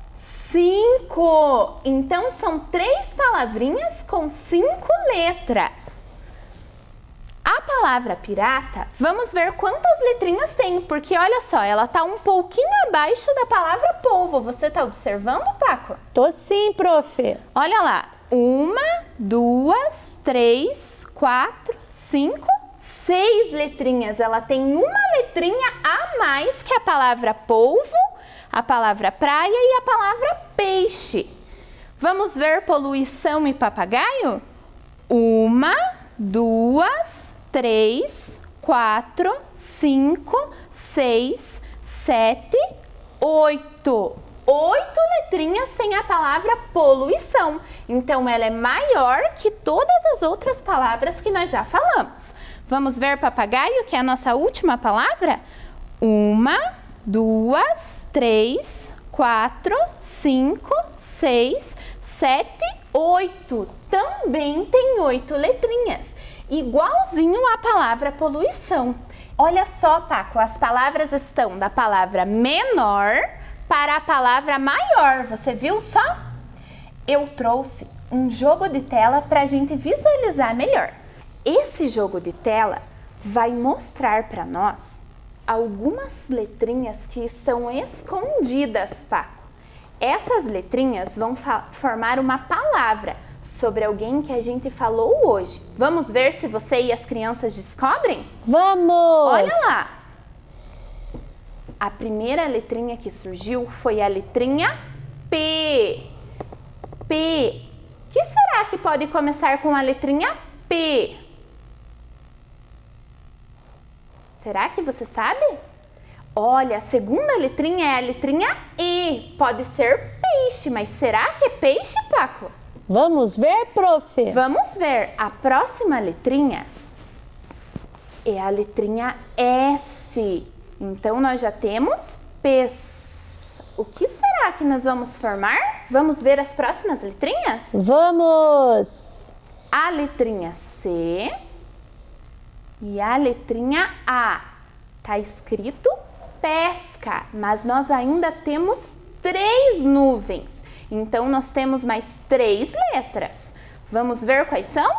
5. Então, são 3 palavrinhas com 5 letras. A palavra pirata, vamos ver quantas letrinhas tem, porque olha só, ela tá um pouquinho abaixo da palavra polvo. Você tá observando, Paco? Tô sim, prof. Olha lá, 1, 2, 3, 4, 5, 6 letrinhas. Ela tem uma letrinha a mais que a palavra polvo, a palavra praia e a palavra peixe. Vamos ver poluição e papagaio? 1, 2, 3, 4, 5, 6, 7, 8. 8 letrinhas tem a palavra poluição. Então, ela é maior que todas as outras palavras que nós já falamos. Vamos ver papagaio, que é a nossa última palavra? 1, 2, 3, 4, 5, 6, 7, 8. Também tem 8 letrinhas. Igualzinho à palavra poluição. Olha só, Paco, as palavras estão da palavra menor para a palavra maior. Você viu só? Eu trouxe um jogo de tela para a gente visualizar melhor. Esse jogo de tela vai mostrar para nós algumas letrinhas que estão escondidas, Paco. Essas letrinhas vão formar uma palavra sobre alguém que a gente falou hoje. Vamos ver se você e as crianças descobrem? Vamos! Olha lá! A primeira letrinha que surgiu foi a letrinha P. P. O que será que pode começar com a letrinha P? Será que você sabe? Olha, a segunda letrinha é a letrinha E. Pode ser peixe, mas será que é peixe, Paco? Vamos ver, prof? Vamos ver. A próxima letrinha é a letrinha S. Então, nós já temos pés. O que será que nós vamos formar? Vamos ver as próximas letrinhas? Vamos! A letrinha C e a letrinha A. Tá escrito pesca, mas nós ainda temos 3 nuvens. Então, nós temos mais 3 letras. Vamos ver quais são?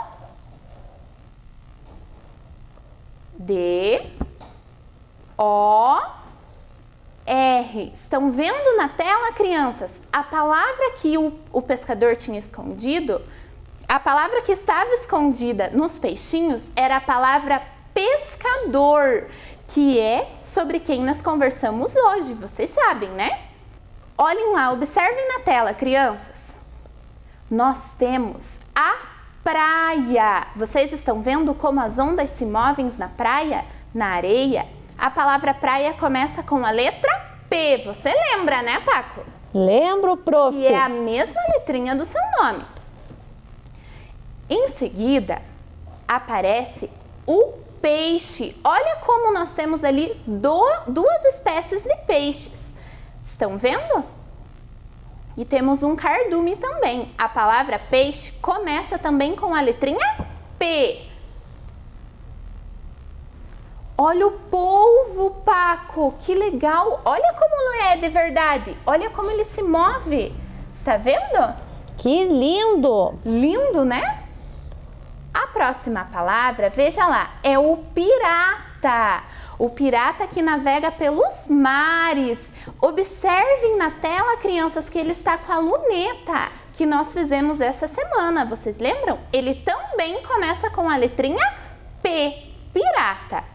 D, O, R. Estão vendo na tela, crianças? A palavra que o pescador tinha escondido, a palavra que estava escondida nos peixinhos era a palavra pescador, que é sobre quem nós conversamos hoje. Vocês sabem, né? Olhem lá, observem na tela, crianças. Nós temos a praia. Vocês estão vendo como as ondas se movem na praia, na areia? A palavra praia começa com a letra P. Você lembra, né, Paco? Lembro, prof. Que é a mesma letrinha do seu nome. Em seguida, aparece o peixe. Olha como nós temos ali 2 espécies de peixes. Estão vendo? E temos um cardume também. A palavra peixe começa também com a letrinha P. Olha o polvo, Paco, que legal. Olha como ele é de verdade. Olha como ele se move. Está vendo? Que lindo! Lindo, né? A próxima palavra, veja lá, é o pirata. O pirata que navega pelos mares. Observem na tela, crianças, que ele está com a luneta que nós fizemos essa semana. Vocês lembram? Ele também começa com a letrinha P, pirata.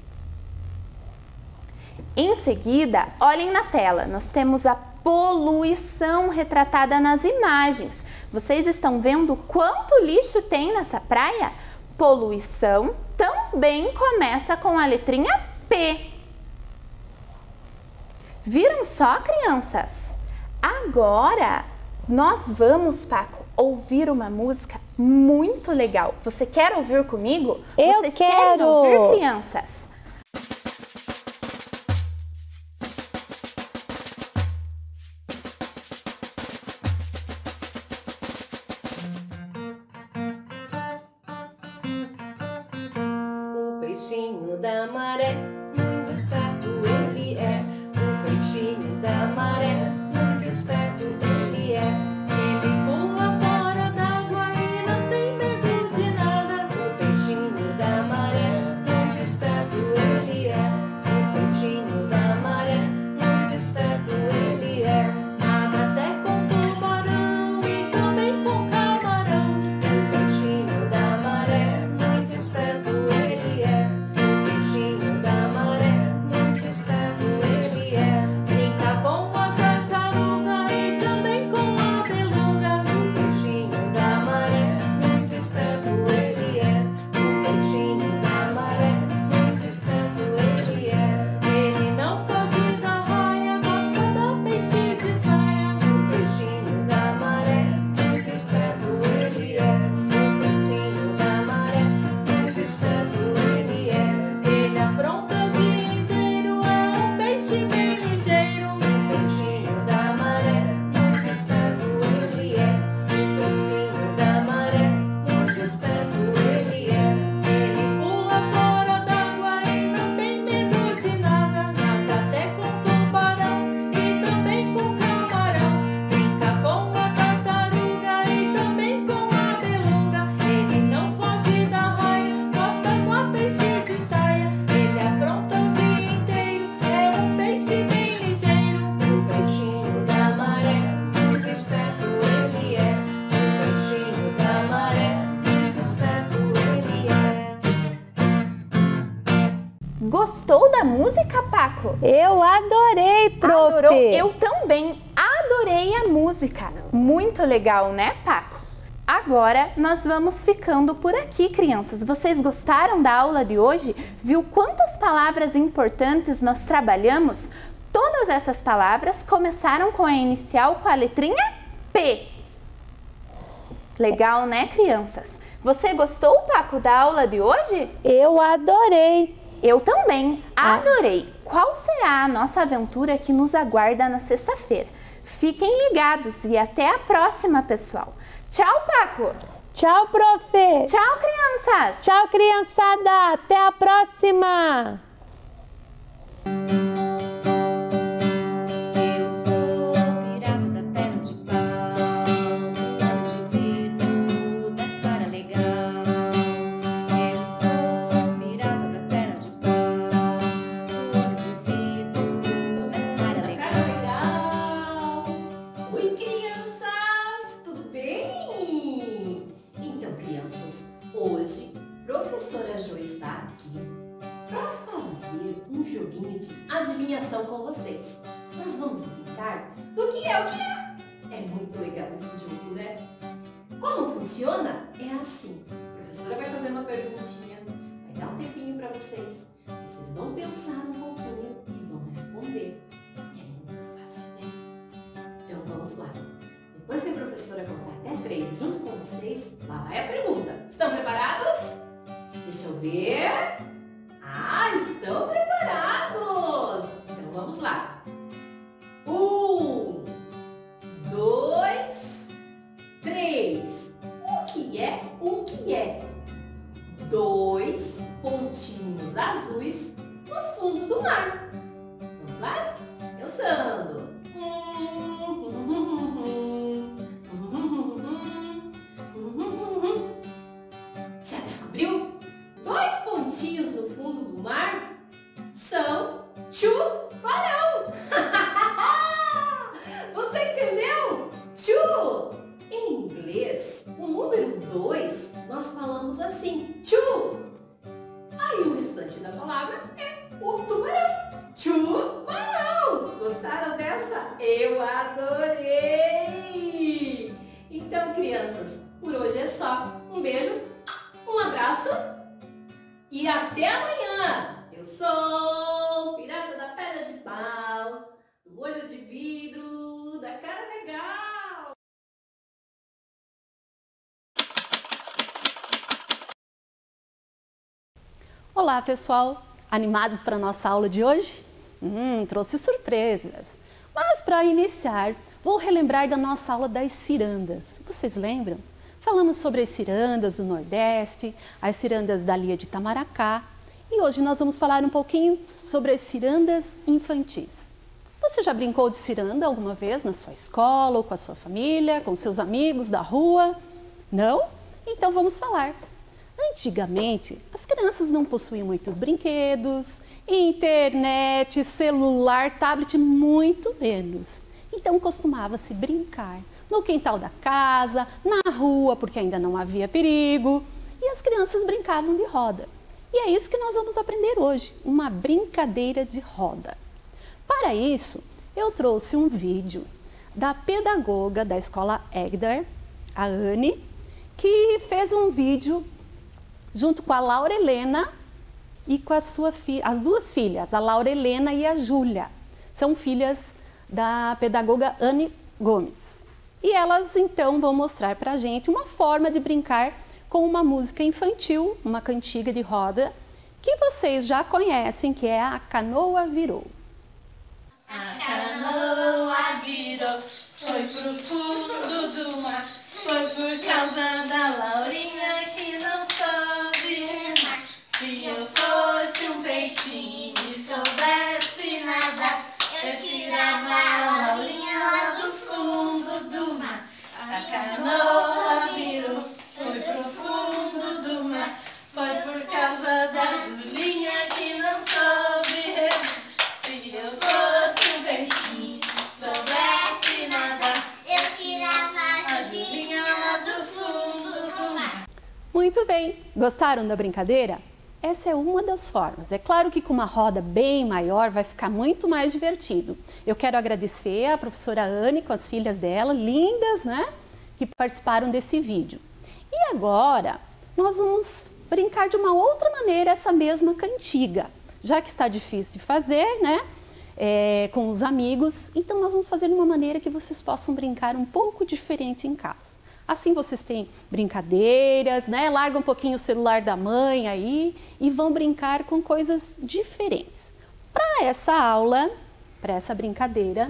Em seguida, olhem na tela, nós temos a poluição retratada nas imagens. Vocês estão vendo quanto lixo tem nessa praia? Poluição também começa com a letrinha P. Viram só, crianças? Agora, nós vamos, Paco, ouvir uma música Muito legal. Você quer ouvir comigo? Eu Vocês quero! querem ouvir, crianças? O peixinho da maré, muito esperto ele é. O peixinho da maré, muito esperto ele é. Ele pula fora d'água e não tem medo de nada. O peixinho da maré, muito esperto ele é. O peixinho da maré, muito esperto ele é. Nada até com tubarão e também com camarão. O peixinho da maré, muito esperto ele é. O peixinho da maré, muito esperto ele é. Brinca com a tartaruga e também com a beluga. O peixinho da maré, muito esperto ele é. O peixinho da maré, muito esperto ele é. Ele não foge da raia, gosta do peixe de saia. O peixinho da maré, muito esperto ele é. O peixinho da maré, muito esperto ele é. Ele apronta o dia inteiro, é um peixe bem ligeiro. O peixinho da maré, muito esperto ele é. O peixinho da maré, muito esperto ele é. Ele pula fora d'água e não tem medo de nada. Nada até com tubarão e também com camarão. Brinca com a tartaruga e também com a beluga. Ele não foge da raia, gosta do peixe de saia. Ele apronta o dia inteiro, é um peixe bem ligeiro. O peixinho da maré, muito esperto ele é. O peixinho da maré, muito esperto ele é. Gostou da música, Paco? Eu adorei, prof. Adorou? Eu também adorei a música. Muito legal, né, Paco? Agora nós vamos ficando por aqui, crianças. Vocês gostaram da aula de hoje? Viu quantas palavras importantes nós trabalhamos? Todas essas palavras começaram com a inicial com a letrinha P. Legal, né, crianças? Você gostou, Paco, da aula de hoje? Eu adorei. Eu também adorei. Qual será a nossa aventura que nos aguarda na sexta-feira? Fiquem ligados e até a próxima, pessoal. Tchau, Paco. Tchau, prof. Tchau, crianças. Tchau, criançada. Até a próxima. Eu sou o pirata da perna de pau, do olho de vidro, da cara legal. Eu sou o pirata da perna de pau, do olho de vidro, da cara legal. Oi, crianças, tudo bem? Então, crianças, hoje professora Jo está aqui para fazer um joguinho de adivinhação com vocês. Nós vamos brincar do que é o que é. É muito legal esse jogo, né? Como funciona? É assim. A professora vai fazer uma perguntinha, vai dar um tempinho para vocês. Vocês vão pensar um pouquinho e vão responder. É muito fácil, né? Então vamos lá. Depois que a professora contar até 3 junto com vocês, lá vai a pergunta. Estão preparados? Deixa eu ver. Ah, estão preparados! Então vamos lá. 1, 2, 3. O que é? O que é? 2 pontinhos azuis no fundo do mar. Vamos lá? Pensando. Já descobriu? 2 pontinhos no fundo do mar são tubarão. Você entendeu? Two. Em inglês, o número 2 nós falamos assim, two. Aí o restante da palavra é o tubarão. Tubarão. Gostaram dessa? Eu adorei! Então, crianças, por hoje é só. Um beijo, um abraço e até amanhã! Eu sou o pirata da perna de pau, do olho de vidro, da cara legal! Olá, pessoal! Animados para a nossa aula de hoje? Trouxe surpresas. Mas para iniciar, vou relembrar da nossa aula das cirandas. Vocês lembram? Falamos sobre as cirandas do Nordeste, as cirandas da Ilha de Itamaracá. E hoje nós vamos falar um pouquinho sobre as cirandas infantis. Você já brincou de ciranda alguma vez na sua escola ou com a sua família, com seus amigos da rua? Não? Então vamos falar. Antigamente, as crianças não possuíam muitos brinquedos, internet, celular, tablet, muito menos. Então costumava-se brincar no quintal da casa, na rua, porque ainda não havia perigo, e as crianças brincavam de roda. E é isso que nós vamos aprender hoje, uma brincadeira de roda. Para isso, eu trouxe um vídeo da pedagoga da escola Egdar, a Anne, que fez um vídeo junto com a Laura Helena e com as duas filhas, a Laura Helena e a Júlia. São filhas da pedagoga Anne Gomes. E elas então vão mostrar para a gente uma forma de brincar com uma música infantil, uma cantiga de roda, que vocês já conhecem, que é a Canoa Virou. A canoa virou, foi pro fundo do mar, foi por causa da Laurinha que não soube remar. Se eu fosse um peixinho e soubesse nadar, eu tirava a Laurinha lá do fundo do mar. A canoa virou, foi pro fundo do mar, foi por causa da Julinha que não soube remar. Se eu fosse um peixinho, soubesse nadar, eu tirava a Julinha lá do fundo do mar. Muito bem! Gostaram da brincadeira? Essa é uma das formas. É claro que com uma roda bem maior vai ficar muito mais divertido. Eu quero agradecer à professora Anne com as filhas dela, lindas, né? Que participaram desse vídeo. E agora, nós vamos brincar de uma outra maneira essa mesma cantiga. Já que está difícil de fazer, né? Com os amigos, então nós vamos fazer de uma maneira que vocês possam brincar um pouco diferente em casa. Assim vocês têm brincadeiras, né? Larga um pouquinho o celular da mãe aí e vão brincar com coisas diferentes. Para essa aula, para essa brincadeira,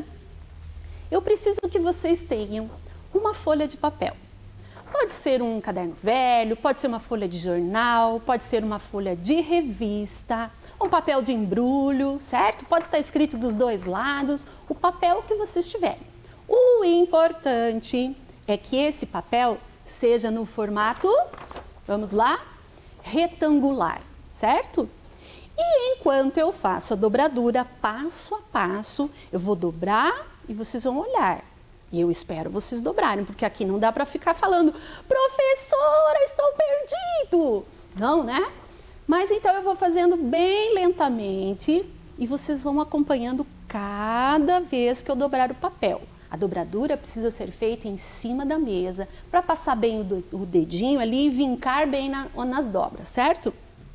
eu preciso que vocês tenham uma folha de papel. Pode ser um caderno velho, pode ser uma folha de jornal, pode ser uma folha de revista, um papel de embrulho, certo? Pode estar escrito dos dois lados, o papel que vocês tiverem. O importante é que esse papel seja no formato, vamos lá, retangular, certo? E enquanto eu faço a dobradura, passo a passo, eu vou dobrar e vocês vão olhar. E eu espero vocês dobrarem, porque aqui não dá para ficar falando, professora, estou perdido. Não, né? Mas então eu vou fazendo bem lentamente e vocês vão acompanhando cada vez que eu dobrar o papel. A dobradura precisa ser feita em cima da mesa para passar bem o dedinho ali e vincar bem nas dobras, certo?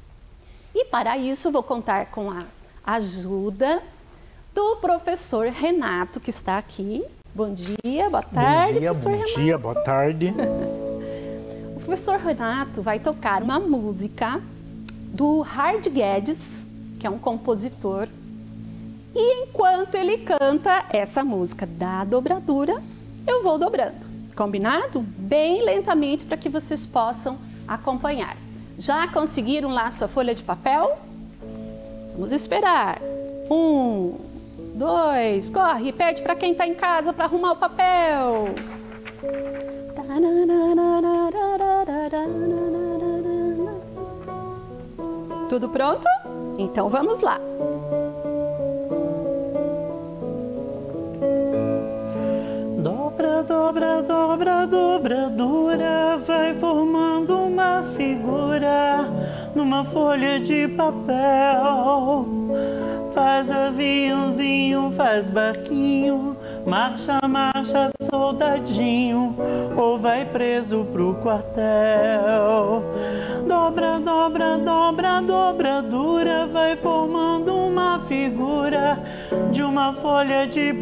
E para isso eu vou contar com a ajuda do professor Renato, que está aqui. Bom dia, boa tarde, professor Renato. Bom dia, boa tarde. O professor Renato vai tocar uma música do Hard Guedes, que é um compositor. E enquanto ele canta essa música da dobradura, eu vou dobrando. Combinado? Bem lentamente para que vocês possam acompanhar. Já conseguiram lá sua folha de papel? Vamos esperar. 1, 2, corre, pede para quem está em casa para arrumar o papel. Tudo pronto? Então vamos lá. Dobra, dobra, dobra, dobradura, vai formando uma figura numa folha de papel. Faz aviãozinho, faz barquinho, marcha, marcha, soldadinho, ou vai preso pro quartel. Dobra, dobra, dobra, dobradura, vai formando uma figura de uma folha de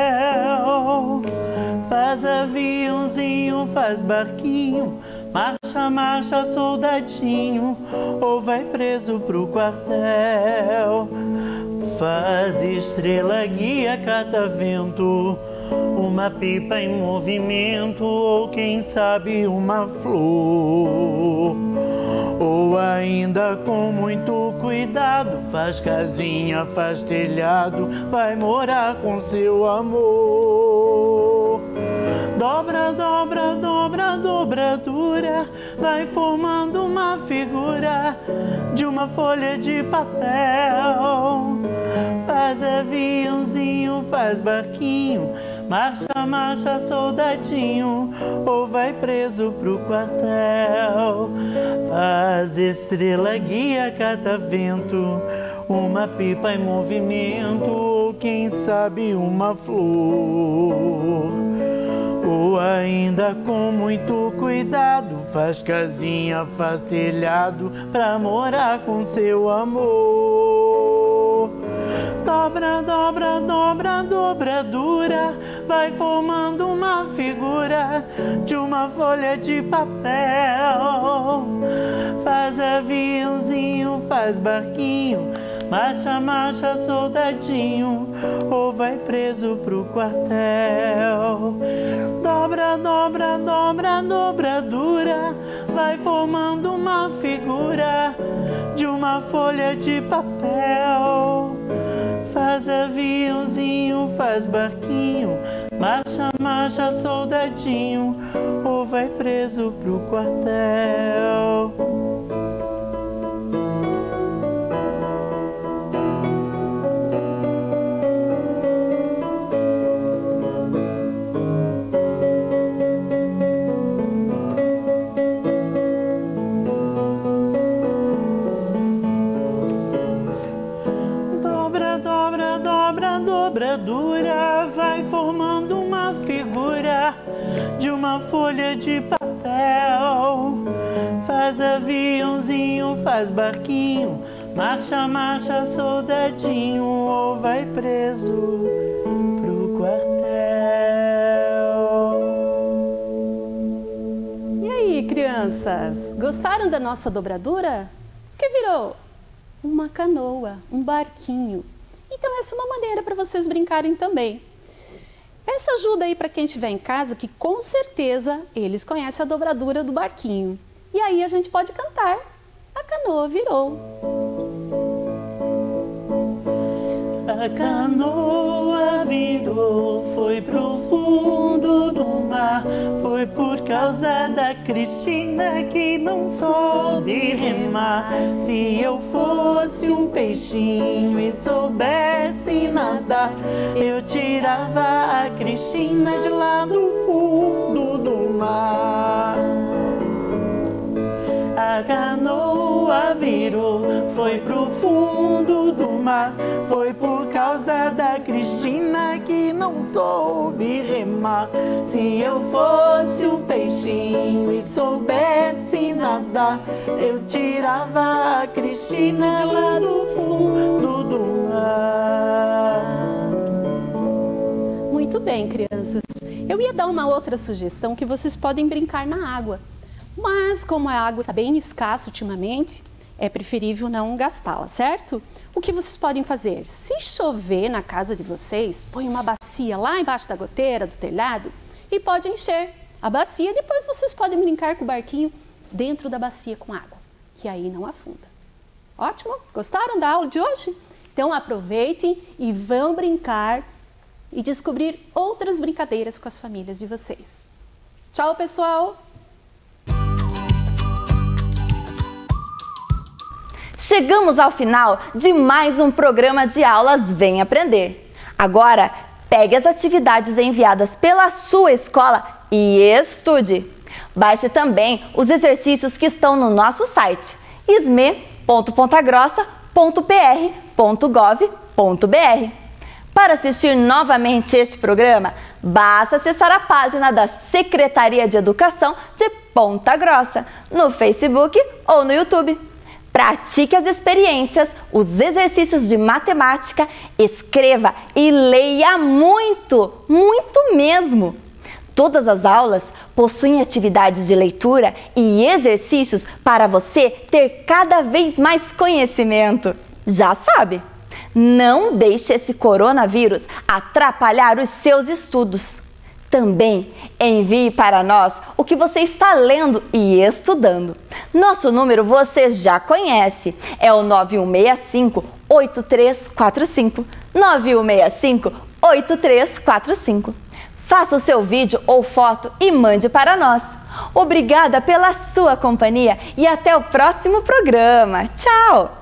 papel. Faz aviãozinho, faz barquinho, marcha, marcha, marcha, soldadinho, ou vai preso pro quartel. Faz estrela, guia, catavento, uma pipa em movimento, ou quem sabe uma flor. Ou ainda com muito cuidado, faz casinha, faz telhado, vai morar com seu amor. Dobra, dobra, dobra, dobradura, vai formando uma figura de uma folha de papel. Faz aviãozinho, faz barquinho, marcha, marcha, soldadinho, ou vai preso pro quartel. Faz estrela, guia, catavento, uma pipa em movimento, ou quem sabe uma flor. Ou ainda com muito cuidado, faz casinha, faz telhado, pra morar com seu amor. Dobra, dobra, dobra, dobradura, vai formando uma figura de uma folha de papel. Faz aviãozinho, faz barquinho, marcha, marcha, soldadinho, ou vai preso pro quartel. Dobra, dobra, dobra, dobradura, vai formando uma figura de uma folha de papel. Faz aviãozinho, faz barquinho, marcha, marcha, soldadinho, ou vai preso pro quartel. Dobradura, vai formando uma figura de uma folha de papel. Faz aviãozinho, faz barquinho, marcha, marcha, soldadinho, ou vai preso pro quartel. E aí, crianças, gostaram da nossa dobradura? O que virou? Uma canoa, um barquinho. Então essa é uma maneira para vocês brincarem também. Peça ajuda aí para quem estiver em casa, que com certeza eles conhecem a dobradura do barquinho. E aí a gente pode cantar. A canoa virou. A canoa virou, foi pro fundo do mar. Foi por causa da Cristina que não soube remar. Se eu fosse um peixinho e soubesse nadar, eu tirava a Cristina de lá do fundo do mar. A canoa virou, foi pro fundo do mar. Foi por causa da Cristina que não soube remar. Se eu fosse um peixinho e soubesse nadar, eu tirava a Cristina lá do fundo do mar. Muito bem, crianças. Eu ia dar uma outra sugestão, que vocês podem brincar na água. Mas como a água está bem escassa ultimamente, é preferível não gastá-la, certo? O que vocês podem fazer? Se chover na casa de vocês, põe uma bacia lá embaixo da goteira, do telhado, e pode encher a bacia. Depois vocês podem brincar com o barquinho dentro da bacia com água, que aí não afunda. Ótimo? Gostaram da aula de hoje? Então aproveitem e vão brincar e descobrir outras brincadeiras com as famílias de vocês. Tchau, pessoal! Chegamos ao final de mais um programa de aulas Vem Aprender. Agora, pegue as atividades enviadas pela sua escola e estude. Baixe também os exercícios que estão no nosso site isme.pontagrossa.pr.gov.br. Para assistir novamente este programa, basta acessar a página da Secretaria de Educação de Ponta Grossa no Facebook ou no YouTube. Pratique as experiências, os exercícios de matemática, escreva e leia muito, muito mesmo. todas as aulas possuem atividades de leitura e exercícios para você ter cada vez mais conhecimento. Já sabe, não deixe esse coronavírus atrapalhar os seus estudos. Também envie para nós o que você está lendo e estudando. Nosso número você já conhece, é o 9165-8345. 9165-8345. Faça o seu vídeo ou foto e mande para nós. Obrigada pela sua companhia e até o próximo programa. Tchau!